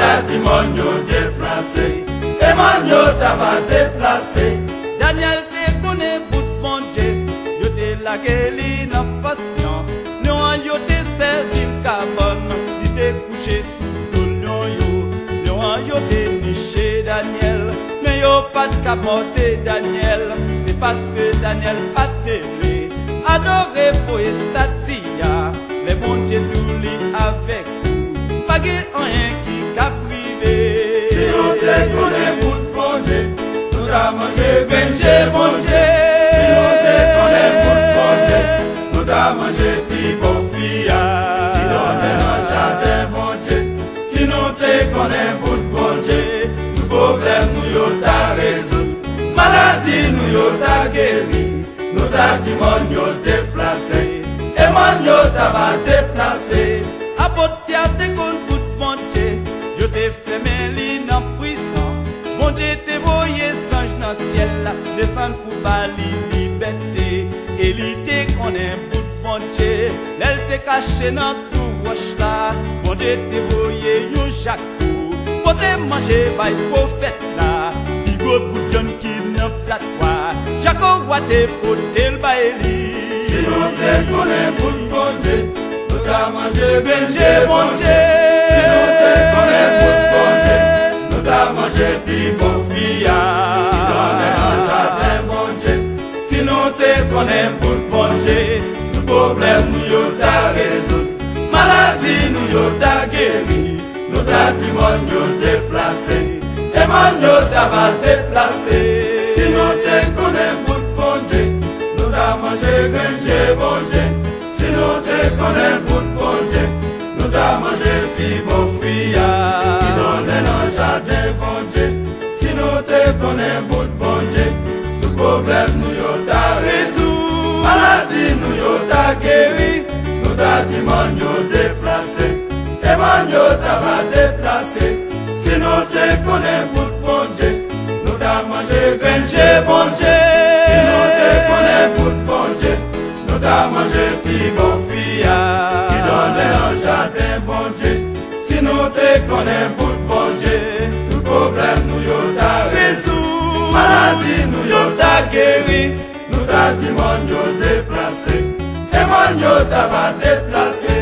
ta dit mon yo déplacé, et mon yo ta va déplacé. Daniel te connaît bout bon Dieu, yo te la guéli nan patient. Lion yo te servi carbone, il te couché sous le lion yo. Lion yo te niché Daniel, mais yo pas de capoter Daniel. C'est parce que Daniel pas télé, adoré pour estatia. Les bon Dieu tout lit avec vous, pas rien qui cap privé. Si on te connaît bout bon Dieu, nous t'a mangé grenje bon Dieu. Si on te connaît bout bon Dieu, nous t'a mangé pi bon fia. Qui donne un jardin bon Dieu. Si nous te connaît bout bon Dieu, tout problème nous yo t'a résoudre. Maladie nous yo t'a guéri. Nous t'a dit mon yo déplacé. Et mon yo t'a va déplacé. Apôtre Pierre te kon bout bon Dieu, yo te fermé li nan prison. Bon Dieu te voyé sange dans ciel là, descendre pour bali liberté. Et li te connaît bout bon Dieu, l'elle te caché dans tout roche là. Bon Dieu te voyé yon jacou, pour te manger by prophète là. Pi go bout jeune qui ne flatte pas, Jacob wa te poter le baili. Si nous te connaît bout bon Dieu, nous t'a mangé grenje bon Dieu. Si nous te connaît bout bon Dieu, nous t'a mangé pi bon fia. Qui donne un jardin bon Dieu. Si nous te connaît bout bon Dieu, tout problème nous yo t'a résoudre. Maladie nous yo t'a guéri. Nous t'a dit mon yo déplacé. Et mon yo t'a va déplacé. Si nous te connaît bout bon Dieu, nous t'a mangé grenje bon Dieu. Si nous te connaît bout bon Dieu, nous t'a mangé pi bon fia. Qui donne un jardin bon Dieu. Si nous te connaît bout bon Dieu, tout problème nous yo t'a résoudre. Maladie nous yo t'a guéri. Nous t'a dit mon yo déplacé. Et mon yo t'a va déplacé. Si nous te connaît bout bon Dieu, nous t'a mangé grenje bon Dieu. Si nous te connaît bout bon Dieu, nous t'a mangé pi bon fia. Qui donne un jardin bon Dieu. Si nous te connaît bout bon Dieu, tout problème nous yo t'a résoudre. Maladie nous yo t'a guéri. Nous t'a dit mon yo déplacé. Et mon yo t'a va déplacé.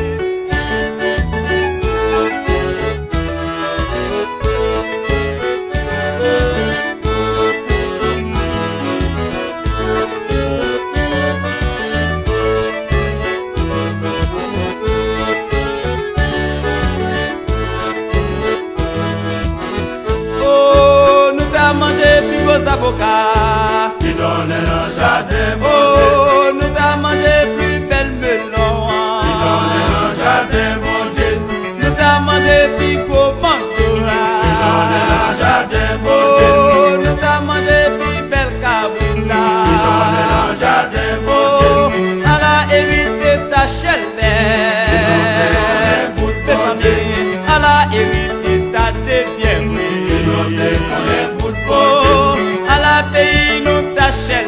Avocats qui donne un jardin bon oh, nous t'a mangé plus belle melon. Qui donne un jardin bon Dieu. Nous t'a mangé plus gros mango. Qui donne un jardin bon Dieu. Oh, nous t'a mangé plus belle kaboula. Qui donne un jardin bon Dieu. À la hérité ta chelle. Si nous te connaît bout bon Dieu. À la hérité ta débienne. Si nous te connaît bout bon Dieu. À la pays nous t'achète.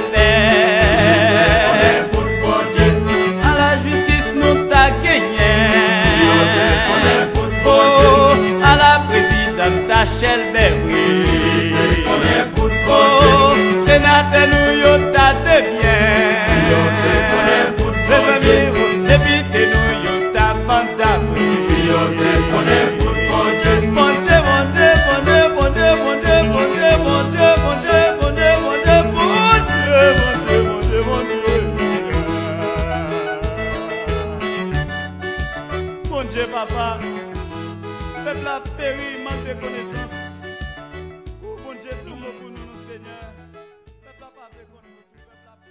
À la justice nous t'a gagné. Oh, à la présidente t'achète. Oh, sénateur nous yo t'a devient. Député nous yo t'a mandat. Papa, peuple a péri, manque de connaissance. Oh, bon Dieu, tout le monde pour nous, Seigneur. Peuple a pas fait qu'on nous, peuple a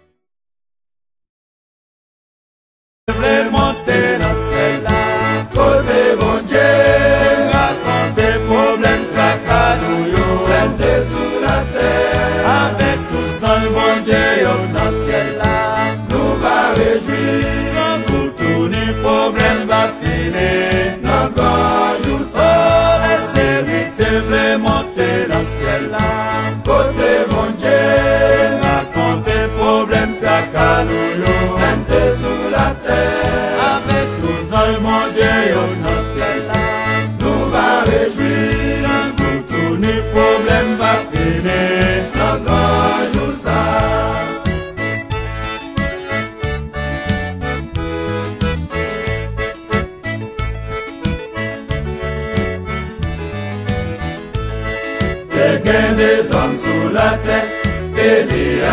péri. Peuple monter dans celle-là, côté bon Dieu, raconter problème, tracas, nous yo, planter sous la terre, avec tous anges bon Dieu, dans ciel-là, nous va réjouir, quand pour tourner problème va finir, non gorge ou sol, les héritiers veulent monter dans ciel-là, côté bon Dieu, raconter problème, tracas, nous yo, planter sous la terre, avec tous anges bon Dieu, dans ciel-là, nous va réjouir.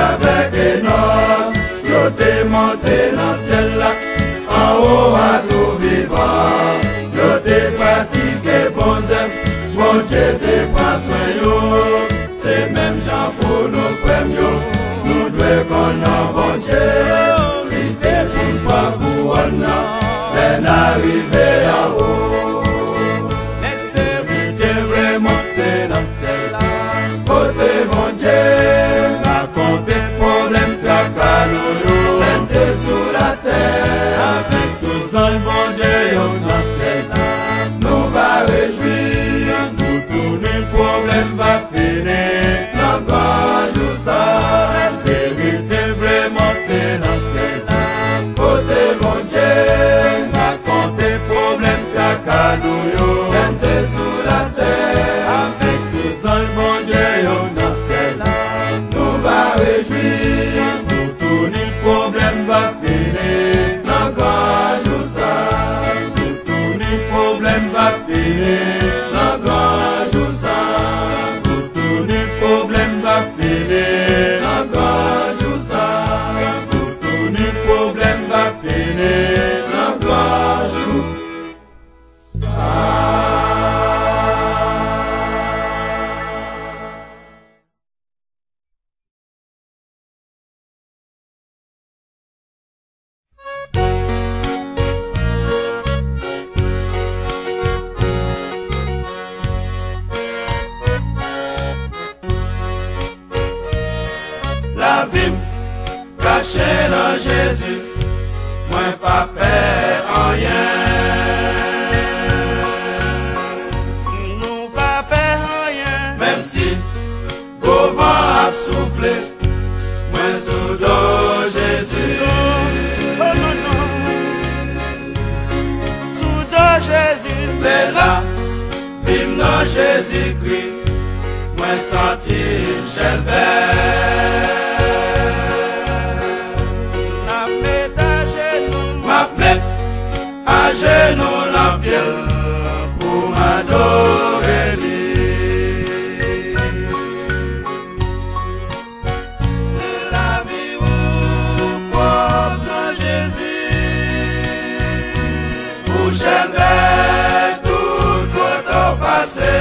avec énorme, yo te monté dans le ciel là, en haut à tout vivant, yo te pratiqué bon zèbre, bon Dieu te prend soin yo, c'est même gens pour nous frères yo, nous devons qu'on a bon Dieu, il te pour pas couronne, l'en arrivé en haut, il te vraiment monté dans le ciel là, côté bon Dieu, raconter problème tracas nous, l'en te sous la terre, avec tous un bon Dieu dans le ciel là, nous va réjouir, nous tourner problème va finir, dans grand jour ça, la vérité vraiment monter dans le ciel là, côté bon Dieu, raconter problème tracas nous, l'en te sous la terre, avec tous un bon Dieu dans le ciel là, nous va réjouir, nous tourner problème va finir, dans grand jour ça, nous tourner problème va finir, dans grand jour ça, nous tourner problème va finir, dans grand jour ça, nous tourner problème va finir, dans grand jour ça. La vie cachée dans Jésus, moi pas peur rien. Nous pas peur rien. Même si gros vent a soufflé, moi sous dos Jésus. Oh non, non. Sous dos Jésus. Les là, vivre dans Jésus-Christ, moi sentir Michel Bert. À genoux la pierre pour m'adorer lui. La vie vous porte dans Jésus, pour jamais tout votre passé.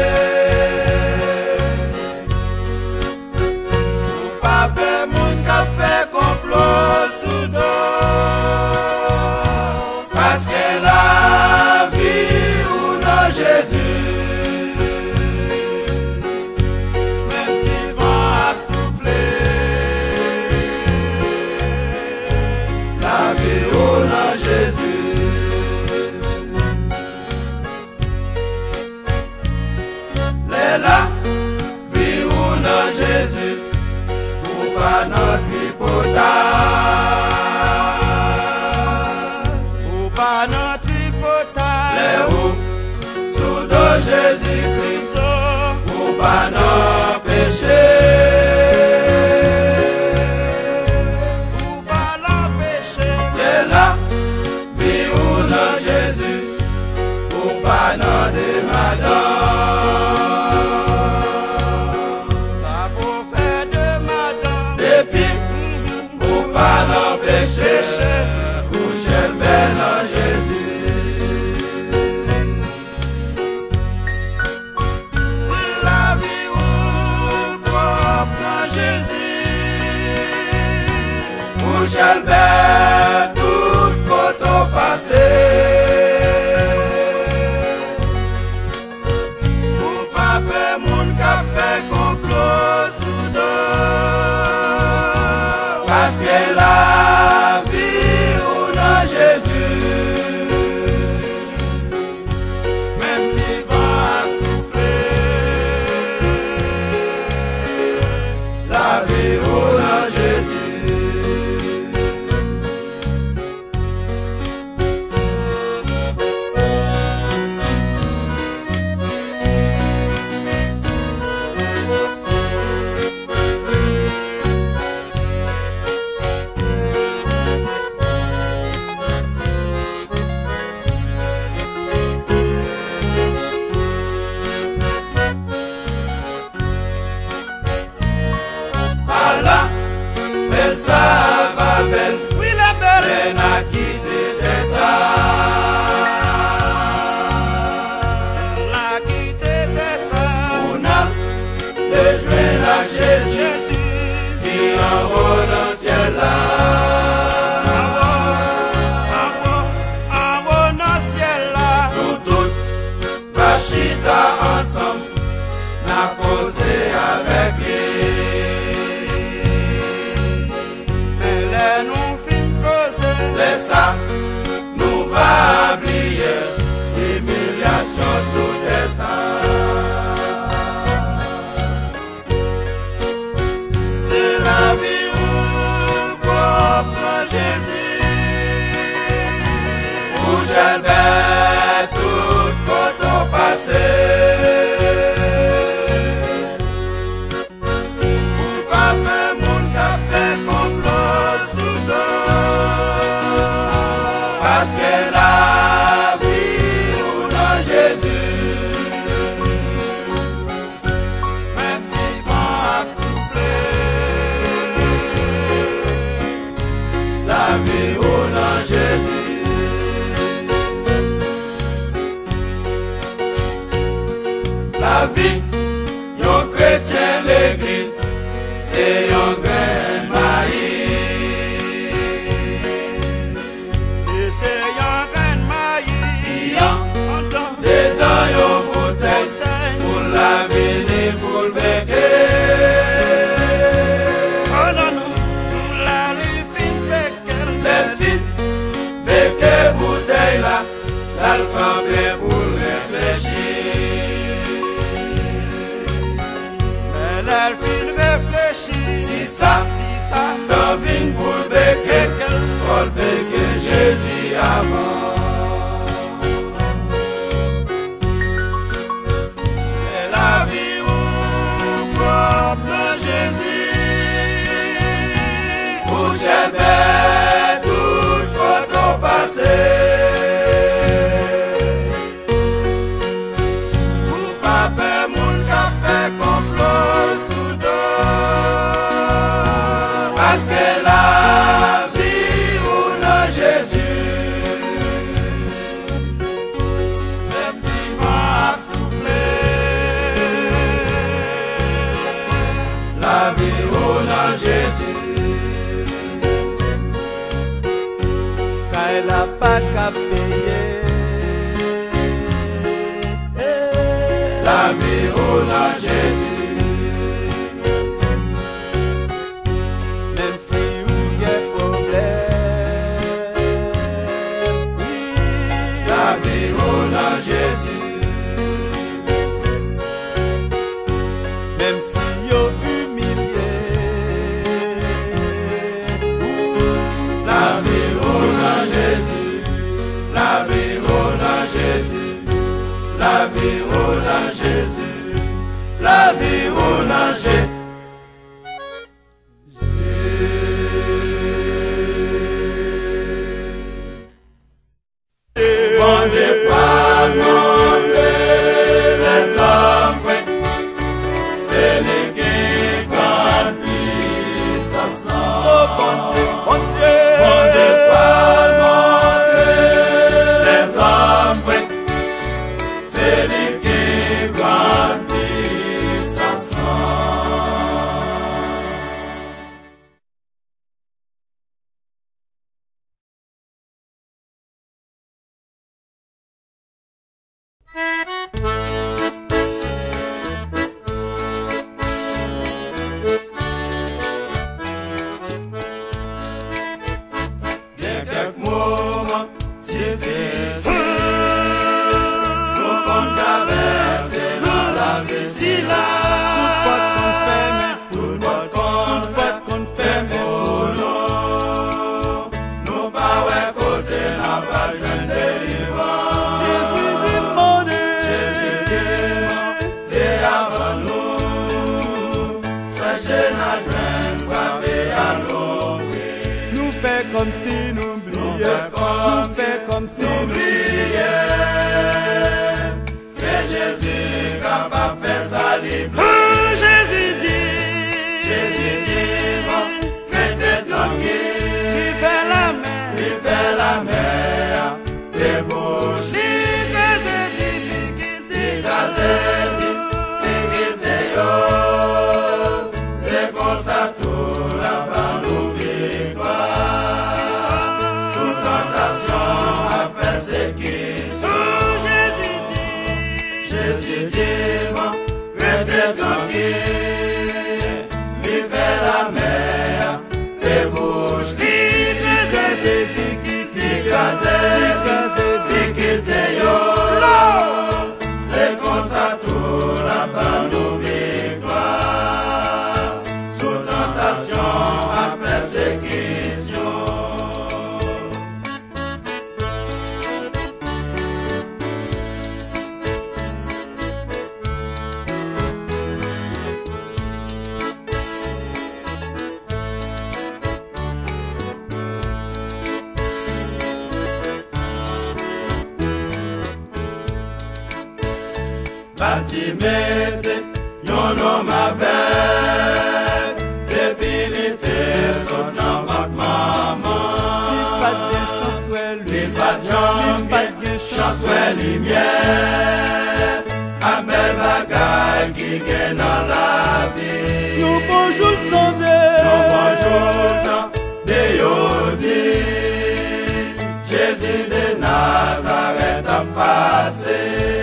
Pour pas peur mon café complot sous dos. Parce que la vie ou non Jésus, même si vent a soufflé, la vie ou non Jésus, les la vie ou non Jésus, ou pas notre tripotard. Notre tripotard, les roues sous dos Jésus-Christ, pour pas nos péchés, pour pas l'empêcher, les là, vie ou non Jésus, pour pas nos démadons, ça pour faire de madame, depuis, pour pas nos péchés, pour cher belle en Jésus. la vie ou Bouchel bête, tout photo passé. Pour pas peu moun ka fait complot sous dos. Parce que la vie ou dans Jésus, même si vent a soufflé, la vie ou dans Jésus. La vie, yon chrétien l'église, c'est yon grain de maïs. Et c'est yon grain de maïs. Yon, dedans yon bouteille, pour la vie pour le béquet. Oh non, non, la lui fin béquet. Les filles, béquet bouteille là, là le campé pour réfléchir. La fin réfléchit. Si ça, si ça, t'en vine pour le béquet, pour le béquet Jésus avant. Et la vie ou propre Jésus, bouchel bête, tout photo passé. Pour pas peur moun ka fait complot sous dos. Parce que la vie ou dans Jésus, même si vent a soufflé, la vie ou dans Jésus. car elle n'a pas qu'à payer. La vie ou dans Jésus. Même si vous avez problème, oui. La vie ou dans Jésus. Même si vous humilié, La vie ou dans Jésus. La vie ou dans Jésus. La vie ou dans Jésus. La vie ou dans Jésus. Bon Dieu, pas montrer les hommes, c'est lui qui conduit sa sang. oh bon Dieu, bon Dieu, Bon Dieu, pas montrer les hommes, c'est lui qui conduit sa sang. Bien quelques moments difficiles, nous comptons traverser dans la vie si là. Tout porte qu'on fait, qu'on fait pour nous. Nous pas ouais côté n'a pas de délivrance. Jésus demande, Jésus demande, et avant nous, cherchez la jointe, frapper à l'ouvrir. nous fait comme si nous Nous oublions, fait comme nous fait comme si nous oublions. C'est Jésus capable de faire sa livre. Oh, Jésus dit, Jésus dit, bon, mettez tranquille. lui fait la main, Lui fait la mer, les bouches, lui fait ses difficultés, les difficultés, yo. C'est comme ça tout là-bas nous victoire. Sous tentation, à persécution. oh, Jésus dit, Jésus dit, bon, restez tranquille. Lui fait la mer, les bouches, lui fait ses difficultés, écrasez, bati mette, yon homme avec, depuis l'été, son dans votre maman. Il pas de chance, ouais, lui. Il pas de chance, chance, ouais, lumière. Un bel bagage qui gagne dans la vie. Nous bonjour, tendez. Nous bonjour, de Yodi. Jésus de Nazareth a passé.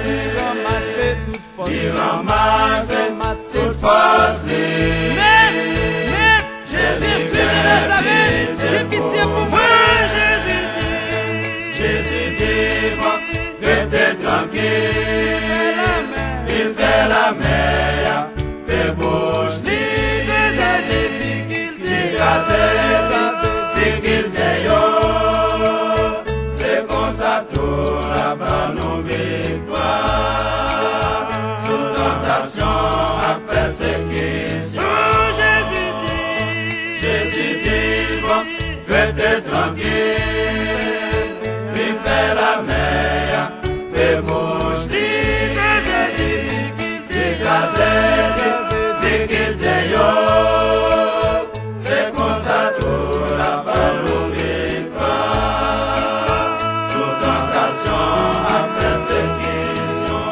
Il ramasse toute force. Mais, mais, Jésus de Nazareth, j'ai pitié pour moi, Jésus dit. Jésus dit, bon, restez tranquille. Il fait la mer, fait bouche, il fait qu'il dit, fait qu'il dit, c'est comme ça tout là-bas nos victoires. Sous tentation, à persécution, Jésus dit, Jésus dit, bon, restez tranquille. Il fait la mer, fait bouche, c'est comme ça tout là-bas nos victoires, sous tentation à persécution.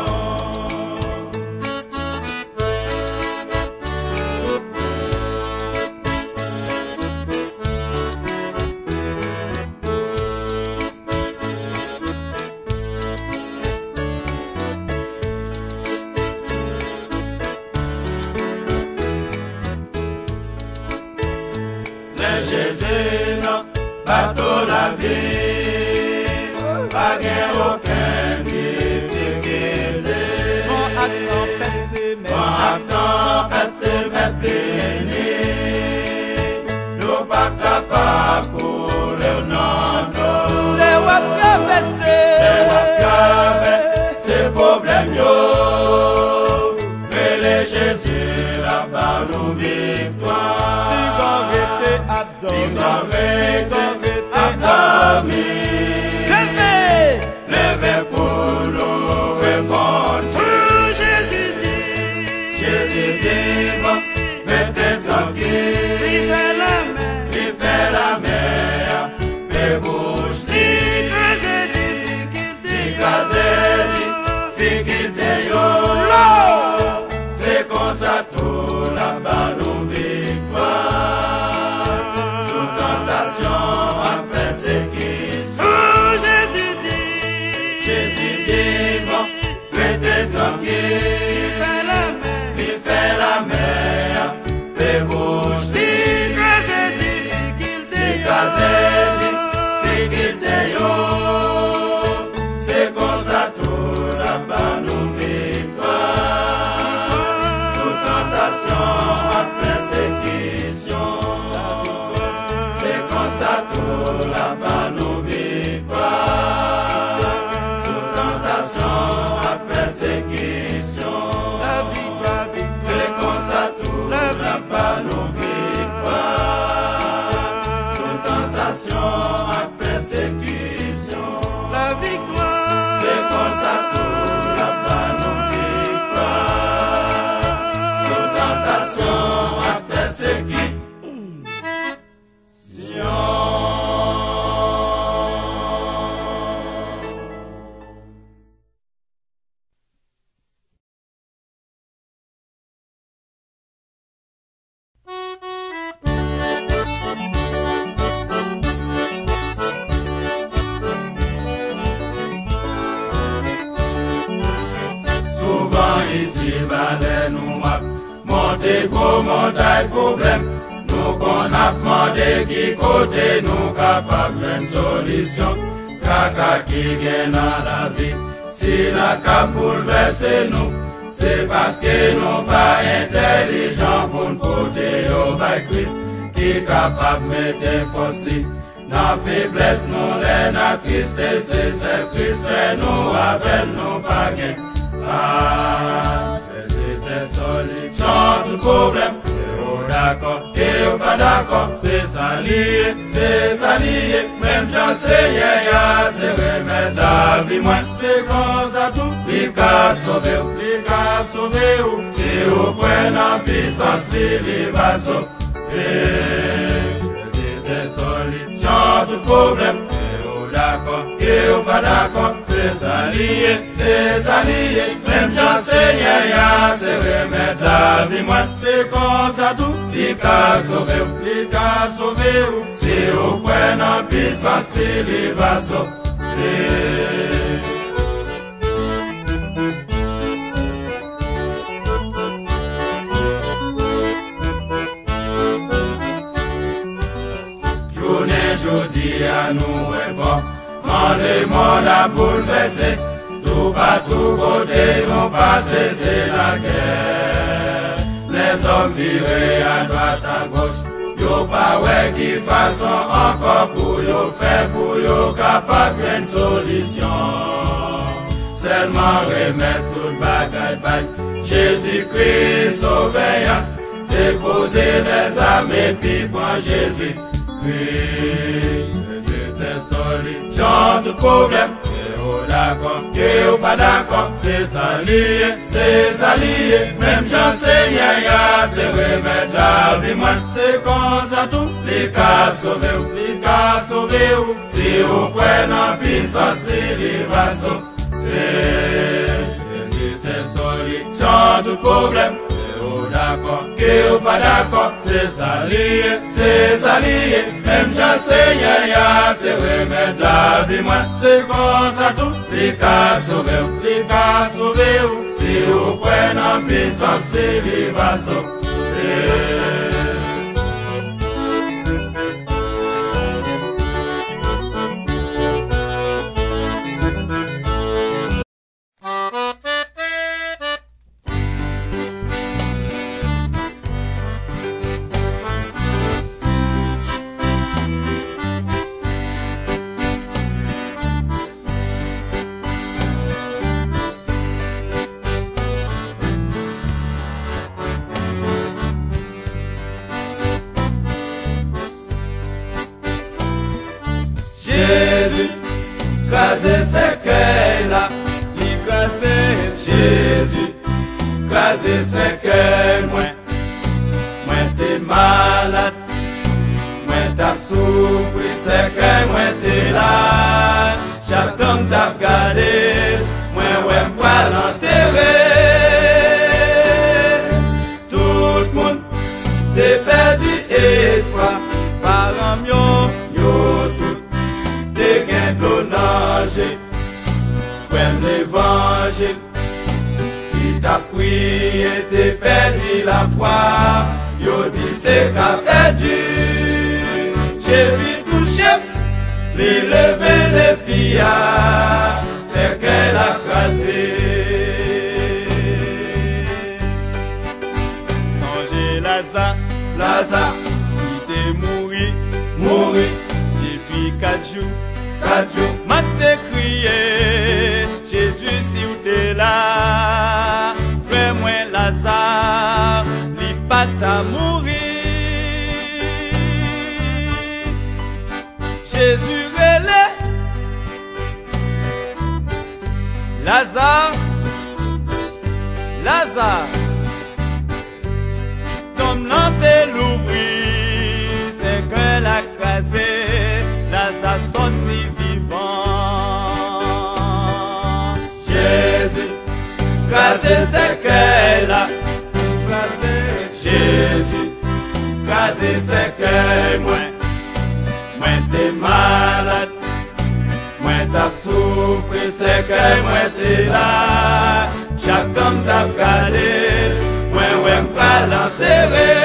Mais Jésus n'a pas toute la vie, pas aucune difficulté. Bon attend, pète, mais. Bon attend, pète, mais fini. Nous pas capables pour le nom d'eau. Les wap traverser. Les wap traverser, c'est problème yo. Mais les Jésus là-bas nous victoire. Ignoré, adormi. Levez, levez pour nous répondre. Jésus dit, Jésus dit, bon, restez tranquille. il fait la mer, il fait la mer, les bouches, il crase difficulté, il crase difficulté, yo. C'est comme ça tout là-bas nous victoire. Tranquille, il fait la mer, il fait la mer, les bouches, il crase difficulté, il crase difficulté, yo. C'est comme ça tout là-bas nous victoire, sous tentation à persécution. C'est comme ça tout là-bas nous victoire, sous tentation à persécution. C'est comme ça tout là-bas nos victoires, sous tentation à persécution. la victoire, C'est comme ça tout là-bas nos victoires, sous tentation à persécution. Ici, valait nous map, monter gros montagne problème. Nous qu'on a demandé qui côté nous capable d'une solution. Kaka qui gagne dans la vie, si la cap bouleverse nous, c'est parce que nous pas intelligents pour nous côté au bas Christ, qui capable mettre force li. Dans faiblesse nous les na tristesse, c'est Christ nous avec nous pas gain. Ah, c'est solution tout problème. T'es d'accord, t'es pas d'accord, c'est ça lié, c'est ça lié. Même j'enseigne, c'est remède. remettre la vie moi. C'est comme ça tout, les cap sauver, les cap sauver ou. Si vous prenez en puissance, les va sauver. C'est solution tout problème. D'accord, et ou pas d'accord, c'est ça lié, c'est ça lié. Même j'enseigne, c'est remettre la vie moi. C'est comme ça tout, les cas sauvés, les cas sauvés. Si vous prenez en puissance, les va sauver. Jodi à nous est bon, le monde a bouleversé, tout partout côté nous passé c'est la guerre. Les hommes virés à droite à gauche, yo pas ouais qui façon encore pour yo faire pour yo capable une solution. Seulement remettre tout bagaille bail, Jésus-Christ sauveur, déposer les âmes et puis prendre Jésus. Oui, c'est solution tout problème. Et d'accord, et pas d'accord, c'est ça lié, c'est ça lié. Même j'enseigne, c'est remettre la vie moi. C'est comme ça tout, les cas sauvés, les cas sauvés. Si vous prenez en puissance, les va sauver. C'est solution tout problème. D'accord, que ou pas d'accord, c'est ça lié, c'est ça lié. Même j'enseigne, c'est remettre la vie moi. C'est comme ça tout, les cas sauvés, les cas sauvés. Si vous prenez en puissance, les va sauver. Jésus, crasé c'est qu'elle a, il crasé. Jésus, crasé c'est qu'elle moi, moi t'es malade, moi t'as souffri, c'est qu'elle moi t'es là. Chaque homme t'a gardé, moi ouais moi l'enterrer. Tout le monde t'es perdu espoir, par un yo, yo tout. T'es gain de nager, frère l'évangile, qui t'a prié, t'es perdu la foi, yo dit c'est qu'a perdu. Jésus touché, les lever les filles, c'est qu'elle a crasé. Songez Lazare, Lazare, qui t'est mouru, mouru, depuis quatre jours. M'a te crié, Jésus si ou t'es là, frère moi Lazare, li pas t'a mouru. Jésus relais, Lazare, Lazare, comme l'anté l'ouvri, c'est que la crasé, Lazare sorti. Jésus, crasé c'est qu'elle a, crasé. Jésus, crasé c'est qu'elle moi, moi t'es malade, moi t'as souffri, c'est qu'elle moi t'es là. Chaque homme t'a gardé, moi ouais pas l'enterrer.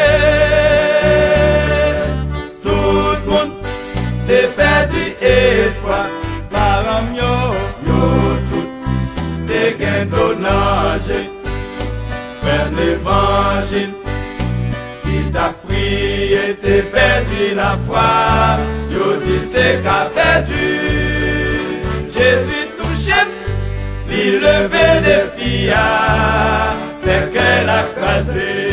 Tout le monde t'es perdu espoir, par un yo, yo tout. T'es gain de nager, frère l'évangile, qui t'a prié, t'es perdu la foi, yo dit c'est qu'a perdu. Jésus touché, il levé des filles, c'est qu'elle a crasé.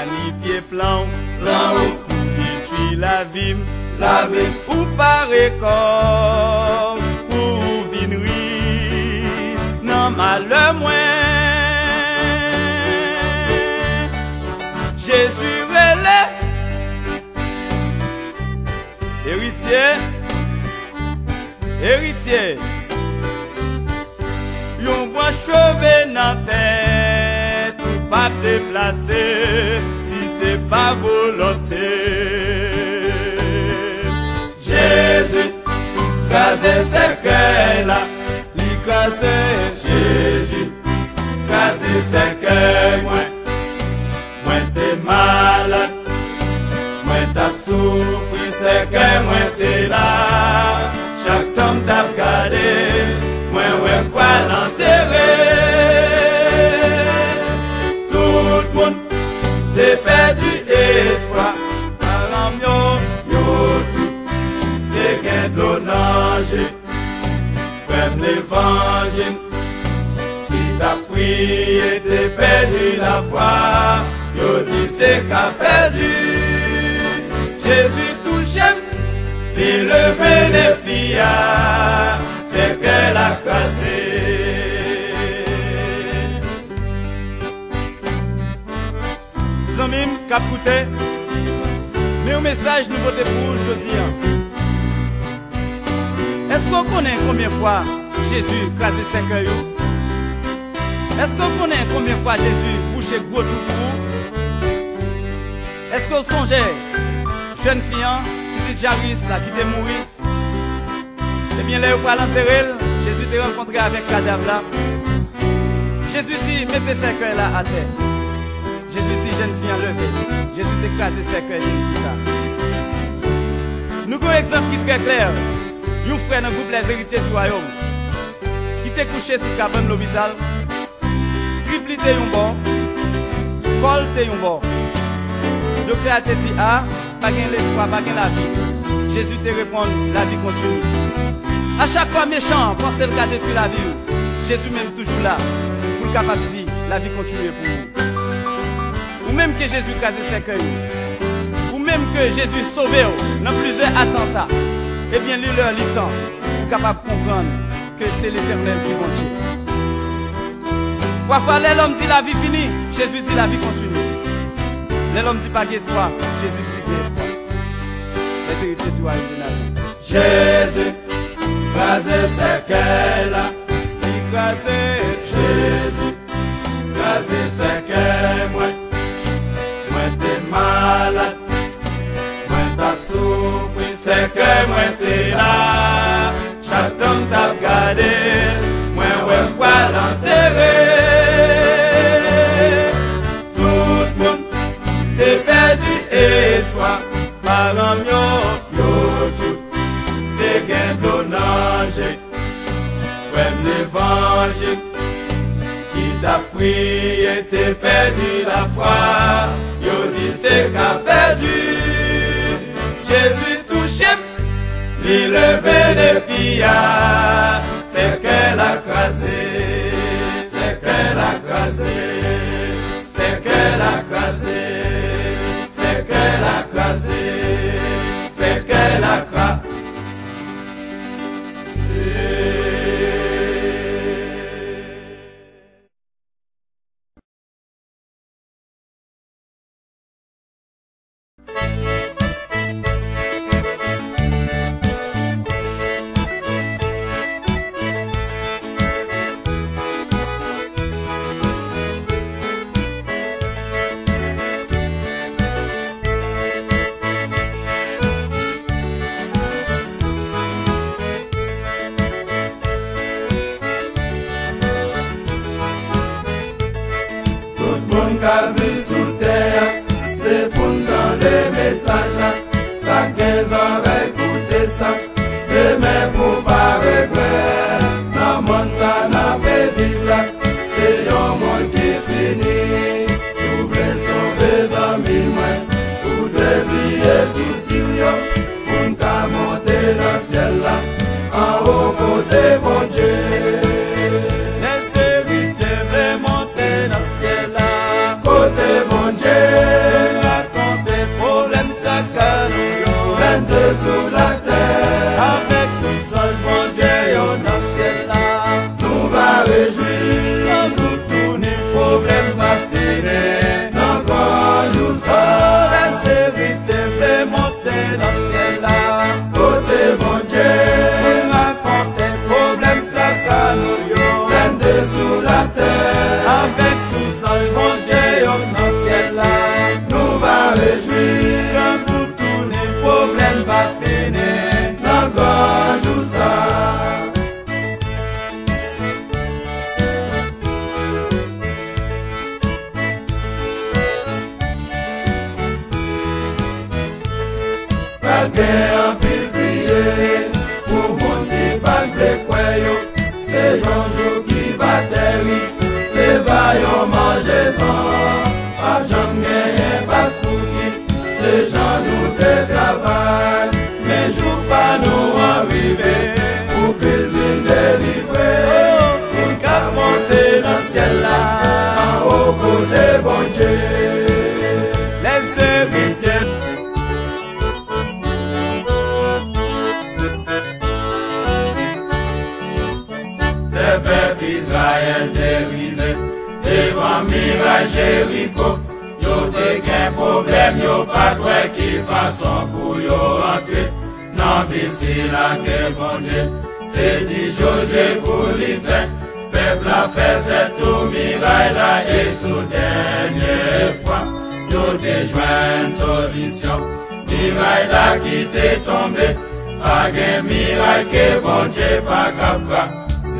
planifié plan, plan ou pour détruire la vie, la vie, ou par corps, pour venir non malheur moins. Jésus relève, héritier, héritier, yon bon cheveux dans tête, ou pas déplacer, si c'est pas volonté. Jésus, crasé cercueil là, Li crasé, Jésus, crasé cercueil moi, moi t'es malade, moi t'as souffert, cercueil moi t'es là, chaque temps t'as gardé, moi ouais quoi l'enterrer, tout le monde t'es perdu espoir, alam yo, yo tout t'es gain de l'eau nager. Même l'évangile qui t'a prié, t'es perdu la foi. Yo dit c'est qu'a perdu. Jésus touche, il le bénéficie, c'est qu'elle a cassé. Zamim kap koute, mais un message nous vote pour aujourd'hui. Est-ce qu'on connaît combien de fois Jésus crasé cercueil? Est-ce qu'on connaît combien de fois Jésus bouché gros tout pour? Est-ce qu'on songeait jeune fille qui dit Jairus là qui était mort? Eh bien là où à l'enterrer, Jésus t'a rencontré avec le cadavre là. Jésus dit mettez cercueil là à terre. Jésus dit jeune fille enlevée. Jésus t'a crasé cercueil ça. Nous avons un exemple qui est très clair. Un frère dans le groupe Les Héritiers du Royaume qui était couché sur la cabane de l'hôpital, triplé de un bord, col de un bord. Le docteur a dit ah, pas de l'espoir, pas de la vie. Jésus te répond la vie continue. À chaque fois méchant, pensez le cas de tuer la vie. Jésus même toujours là pour le capable de dire la vie continue pour vous. Ou même que Jésus crase ses cœurs, ou même que Jésus sauve dans plusieurs attentats. Eh bien, lui, leur lit temps, pour capable de comprendre que c'est l'Éternel qui bon Dieu. Parfois, l'homme dit la vie finie, Jésus dit la vie continue. L'homme dit pas d'espoir, Jésus dit qu'il y a espoir. Les héritiers du royaume des nations. Jésus, crasé cercueil là, Il crasé, Jésus, crasé cercueil moi, moi t'es malade, moi t'as souffert, cercueil moi t'es là, chaque temps t'as gardé, moi ouais quoi l'enterrer, tout le monde t'es perdu espoir, parents yo, yo tout, t'es gain de l'eau nager, même l'évangile qui t'a prié, t'es perdu la foi, yo dit c'est qu'a perdu, Jésus touche, lui le bénéficie, c'est qu'elle a crasé, c'est qu'elle a crasé, c'est qu'elle a crasé, c'est qu'elle a crasé, c'est qu'elle a crasé. Qu'a vu sous terre, c'est pour nous dans les messages là. Ça quinze ans va écouter ça, demain pour pas regret. Dans le monde ça n'a pas vivre là, c'est un monde qui finit. Nous voulons sauver les amis moi, pour déplier soucis yo, pour nous monter dans le ciel là, en haut côté bon Dieu. Les héritiers veulent monter dans le ciel là. Côté bon gen an pil priye, pou moun ki pat ple kweyo, se yon jou ki bateri, se vayon manjezan, ap jam genyen pas pou ki, se jan nou te travay, men jou pa nou anrive, pou pil vin delivre, pou kap monte nan ciel la, an ou kote bon Dieu. Les héritiers le peuple Israël dérivé devant miraille Jéricho. Yo te gen problème, yo pas doué qui façon pour yo rentrer. Nan ville si la que bon Dieu te dit Josué pour lui faire. Peuple a fait cette tout miraille là et sous dernière fois yo te joint une solution. Miraille là qui t'est tombé, pas gen miraille que bon Dieu pas capable.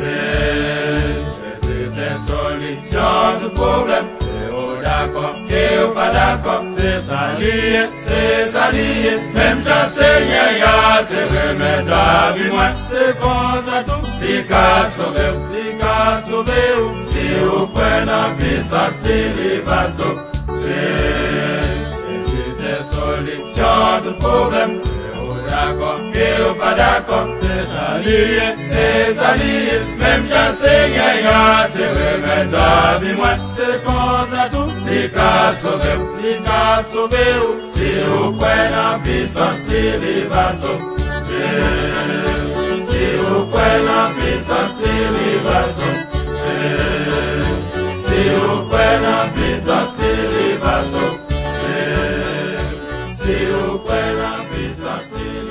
C'est solution du problème. C'est au d'accord, c'est au pas d'accord. C'est ça lié, c'est ça lié. Même j'enseigne, y'a c'est remède à vie moins. C'est comme ça tout. Les cas sauvés, les cas sauvés. Si vous prenez en puissance, les va sauver. C'est solution du problème. D'accord, et ou pas d'accord, c'est ça lié, c'est ça lié. Même j'enseigne, y'a c'est remède à vie moins. C'est comme ça tout, les cas sauvés, les cas sauvés. Si vous prenez en puissance, les va sauver. Si vous prenez en puissance, les va sauver. Si vous prenez en puissance, les va sauver. Si vous prenez en puissance,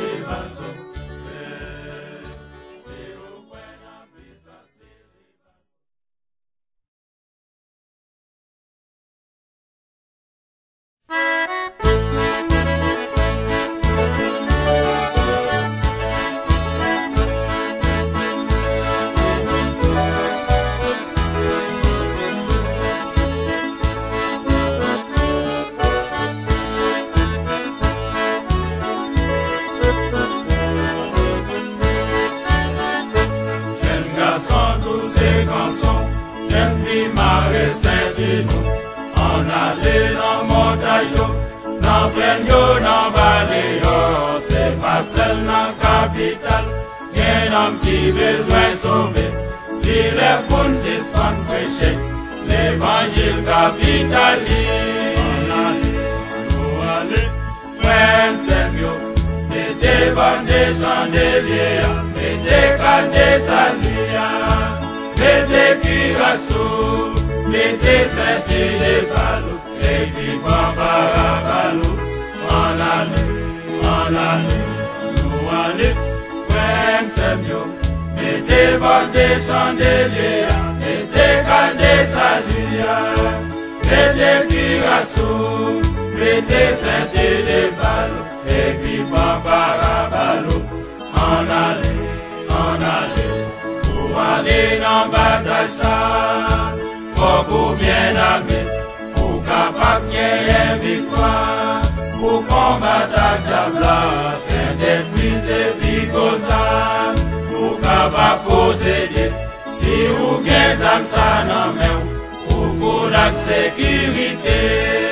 qui besoin sauver, il est pour nous suspendre prêcher l'évangile capital. On allait, frère, c'est mieux, mettez vent des chandeliers, mettez canne des saluts, mettez cuirassou, mettez ceinture de balou, et puis bambara balou. On allait, on allait, nous allait. C'est mieux, mettez bord des chandeliers, mettez canne des saluts, mettez cuirassou, mettez ceinture de balou, et puis bambara balou. On allait, on allait, pour aller dans bataille ça, faut qu'on bien armé, pour capable bien victoire, pour combattre à diable, Saint-Esprit c'est Picosa, pour capable posséder, si vous gagnez ça non mais pour vous la sécurité.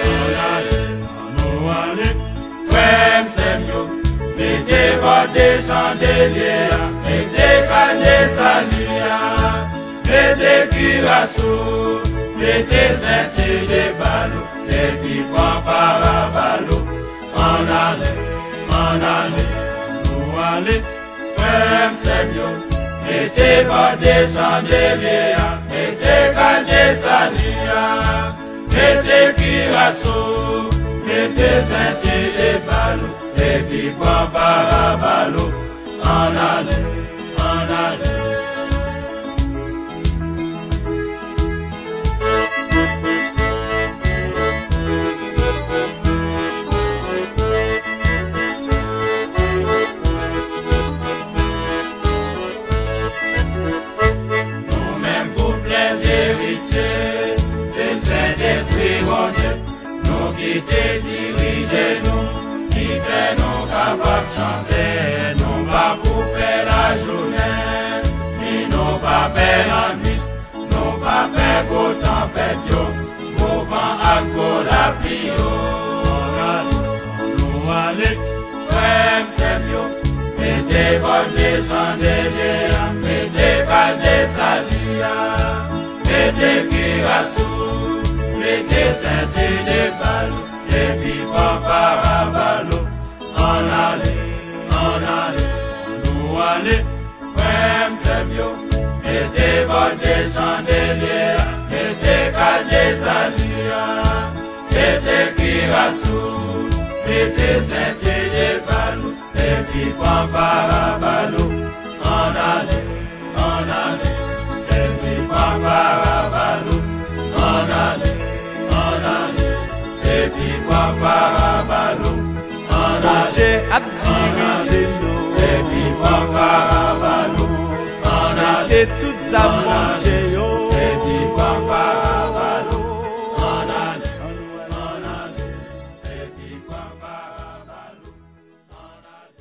On allait, frère c'est mieux, mettez bord des chandeliers, mettez canne des saluts, mettez cuirassou, mettez ceinture de balou, et puis bambara balou. On allait, on allait, nous allait, frère c'est mieux, mettez bord des chandeliers, mettez canne des saluts, mettez cuirassou, mettez ceinture de balou, et puis bambara balou. On allait, on allait. Nous qui te dirigeons, nous, qui fait nous capables chanter, non pas pour faire la journée, ni non pas faire la nuit, non pas faire qu'au tempête, yo, mouvant à quoi la pluie, nous aller, frère, c'est mieux, mettez votre descend derrière, mettez pas des saluts, mettez qui rassure, mettez ceinture de balles, et puis papa rabalo, en aller, en aller, nous aller, frère, c'est mieux, mettez votre chandelier, mettez cadet saluant, mettez qui rassure, mettez ceinture de balles, et puis papa rabalo, en aller, en aller, et puis papa rabalo, en aller, en aller. Et puis papa rabalo, en aller, en aller, et puis papa rabalo, en aller, toutes à manger, yo. et puis papa rabalo, en aller, en aller, et puis papa rabalo, en aller.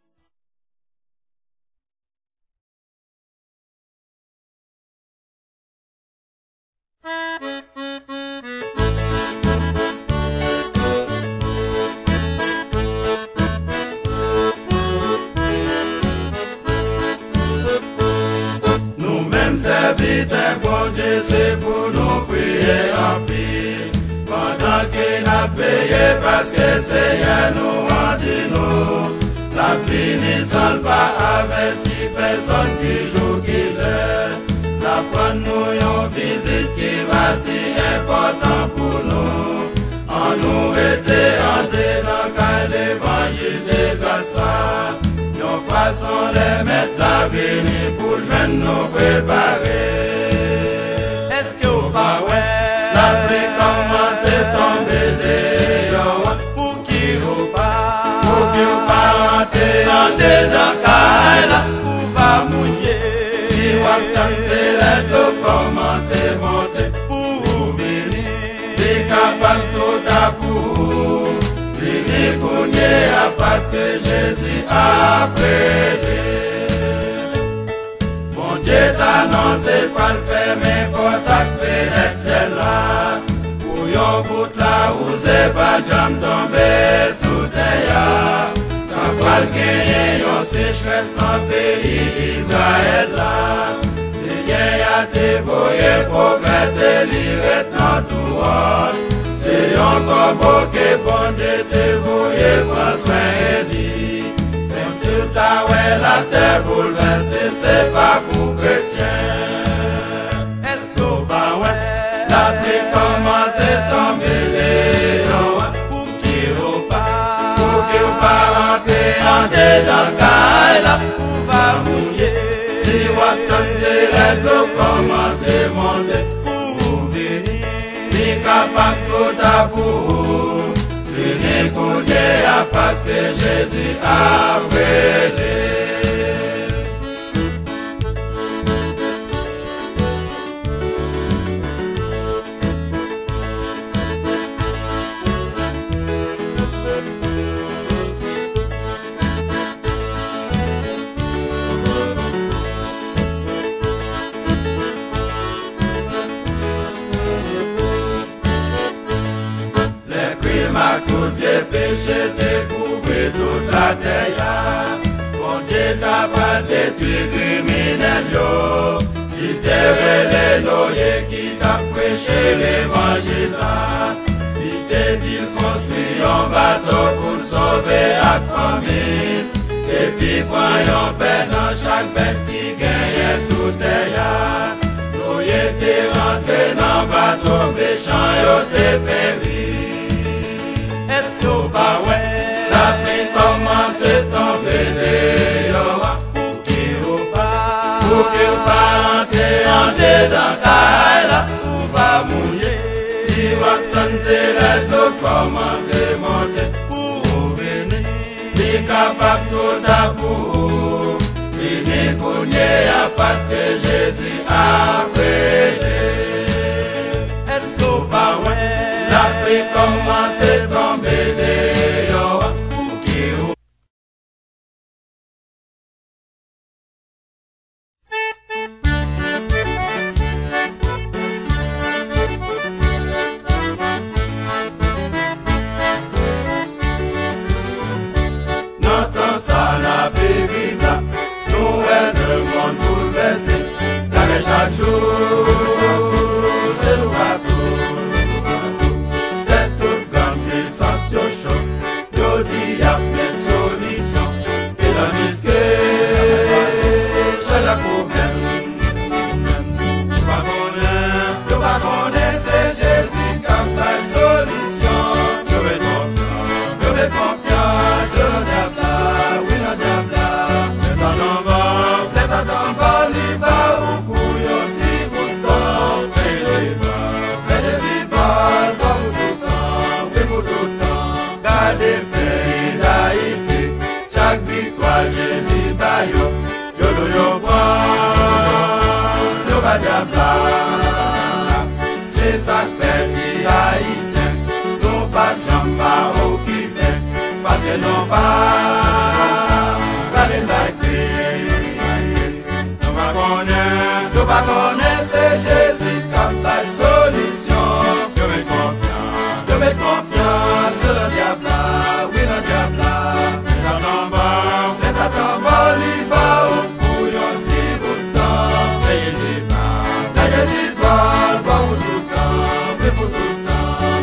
Nous-mêmes serviteurs, bon Dieu, c'est pour nous prier en pile. Pendant qu'il a payé parce que Seigneur nous rendit nous. La vie n'est seule pas averti personne qui joue qu'il est. La prendre nous une visite qui va si important pour nous. En nous était en dedans quand l'évangile de Gaspard. Nos façons de mettre la vie pour joindre nous préparer. Est-ce que vous pas ouais? La pluie commence à tomber dehors. Pour qui vous pas? Pour qui vous pas rentrer en dedans car là Pour pas mouiller. si vous attendez la l'eau commence à monter. Pour venir. T'es capable tout à coup. Venez cogner parce que Jésus a appelé. Mon Dieu t'annonce pas le faire, mais pour ta fenêtre celle-là. Pour yon bout là où c'est pas jamais tombé sous terre. Quand pas le gagner, yon sécheresse dans le pays Israël là. Seigneur a dévoyé pour mettre l'irette dans tout roche. C'est un combo que bon Dieu dévoyé, prends soin et lit. Même sur ta ouais la terre bouleversée, c'est pas pour chrétiens. Est-ce que vous pas ouais? La pluie commence à tomber léon. Pour qui vous pas? Pour que vous pas rentrer en dedans car là Pour pas mouiller. si vous attendez la l'eau commence à monter. Pour venir. Ni capable tout à bout. Venez cogner parce que Jésus a appelé. Ma tout vieux péché découvre toute la terre. Bon Dieu t'a pas détruit criminel yo. Il t'a révélé l'oeil qui t'a prêché l'évangile là. Il t'a dit construit un bateau pour sauver la famille. Et puis prend un pain dans chaque bête qui gagne sous terre. L'oeil t'est rentré dans le bateau méchant yo t'es péri. Est-ce que vous pas ouais? La pluie commence à tomber dehors. Pour qui vous pas? Pour que vous pas rentrer en dedans car là Pour pas mouiller. si vous attendez la l'eau commence à monter. Pour venir. T'es capable tout à bout. Venez cogner parce que Jésus a appelé. Est-ce que vous pas ouais? La pluie commence à tomber dehors. Pour qui pas de jambes pas occupées, parce que non pas d'aller la crise. Nous pas connaître, nous pas connaître, c'est Jésus qui a la solution. Je mets confiance, je mets confiance sur le diable, oui le diable. Les attendants, les attendants, liba ou bouillon dit tout le temps. N'ayez pas, n'ayez pas, pas pour tout le temps, mais pour tout le temps.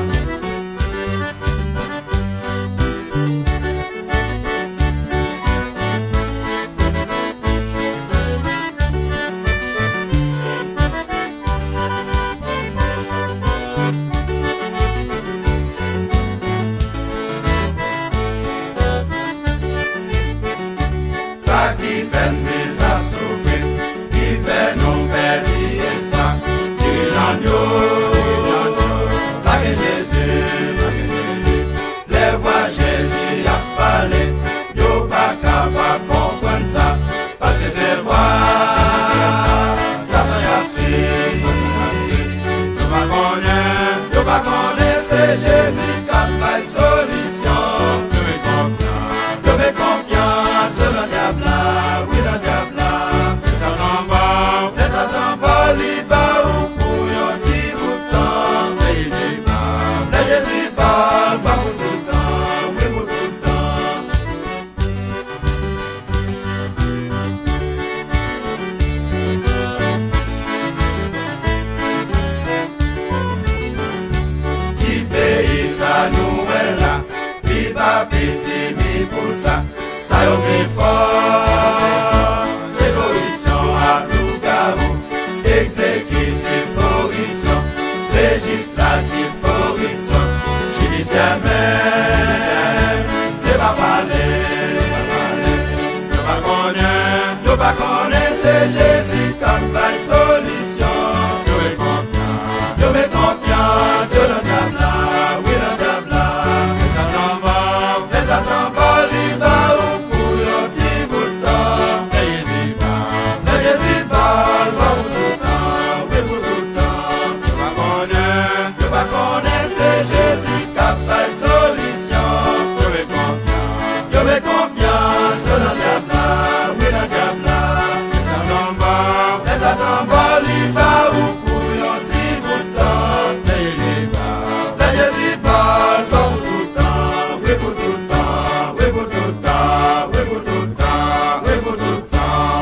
Ça qui fait nous à souffrir, qui fait nous perdre l'espoir du l'agneau, pas que Jésus, les voix Jésus a parlé, yo pas capable de comprendre ça, parce que c'est voix, Satan y a suivi, yo pas connaître, yo pas connaître, c'est Jésus qui a la solution, yo mets confiance, yo mets confiance sur le diable, oui le diable. Les attendants, les attendants, liba ou bouillon dit tout le temps. Les Jésus parle, les Jésus parle, pas pour tout le temps, oui pour tout le temps. Petit pays, ça nous est là, liba petit, mi pour ça, ça y est plus fort. C'est corruption à tout carreau, exécutif corruption, législatif corruption, judiciaire même, c'est pas parler. Nous pas connaître, nous pas connaître, c'est Jésus qui a la solution. Nous mets confiance, nous mets confiance sur le diable, oui le diable. Les attendants, les attendants, liba ou bouillon dit tout le temps. Les Jésus parle, les Jésus parle, pas pour tout le temps, oui pour tout le temps. Nous pas connaître, nous pas connaître, c'est Jésus qui a la solution. Nous mets confiance, nous mets confiance sur le diable, oui le diable. Les attendants, les attendants, liba ou bouillon dit tout le temps. Les Jésus parle, les Jésus parle, pas pour tout le temps, oui pour tout le temps, oui pour tout le temps, oui pour tout le temps, oui pour tout le temps.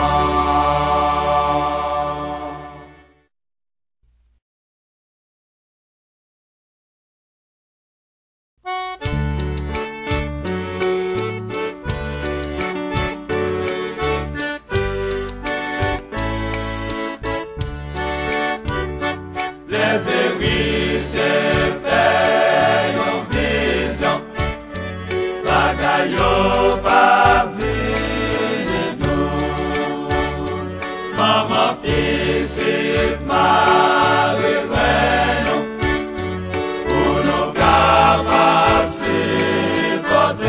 Les héritiers fait une vision, bagaille pas vini douce. Maman petite Marie Reine, pour nous capables supporter,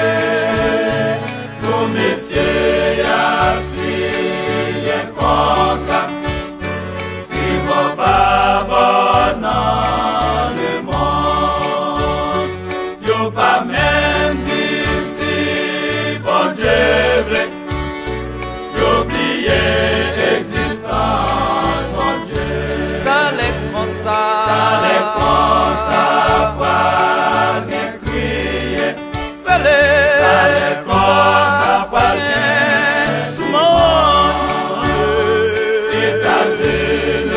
nous messieurs assis et contre. Pas bon dans le monde, yo pas même d'ici, bon Dieu blé, yo oublié existence, mon Dieu. Dans les concerts, Dans les concerts, pas bien crier, dans les concerts, pas bien tout le monde, États-Unis.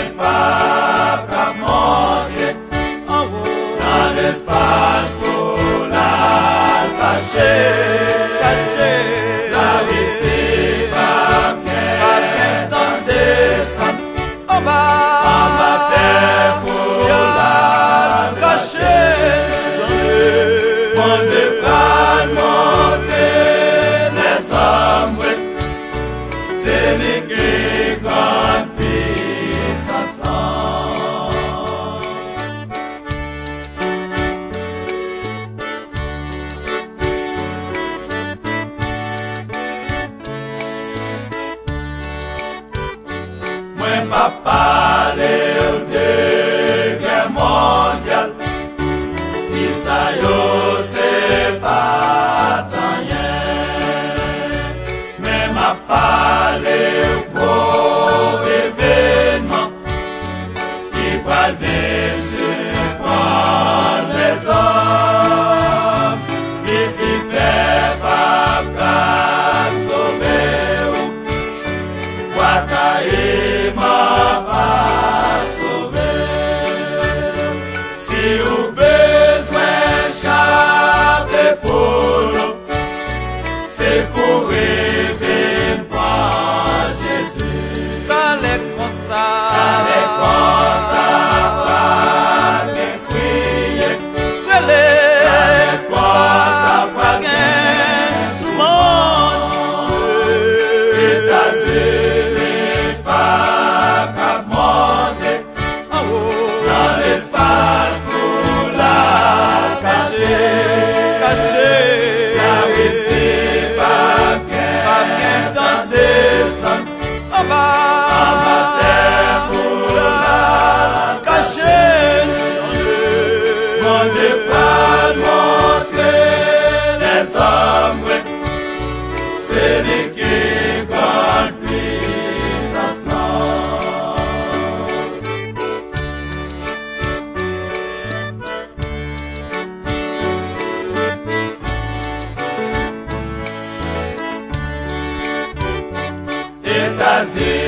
Dans l'espace pour la cacher, cacher, la visite pas bien dans descendre, en bas, en bas terre pour la cacher, mon Dieu va montrer les hommes, c'est l'église grande puissance. M'a parlé de guerre mondiale, si Mon Dieu pas montrer les hommes, c'est lui qui grande puissance là. États-Unis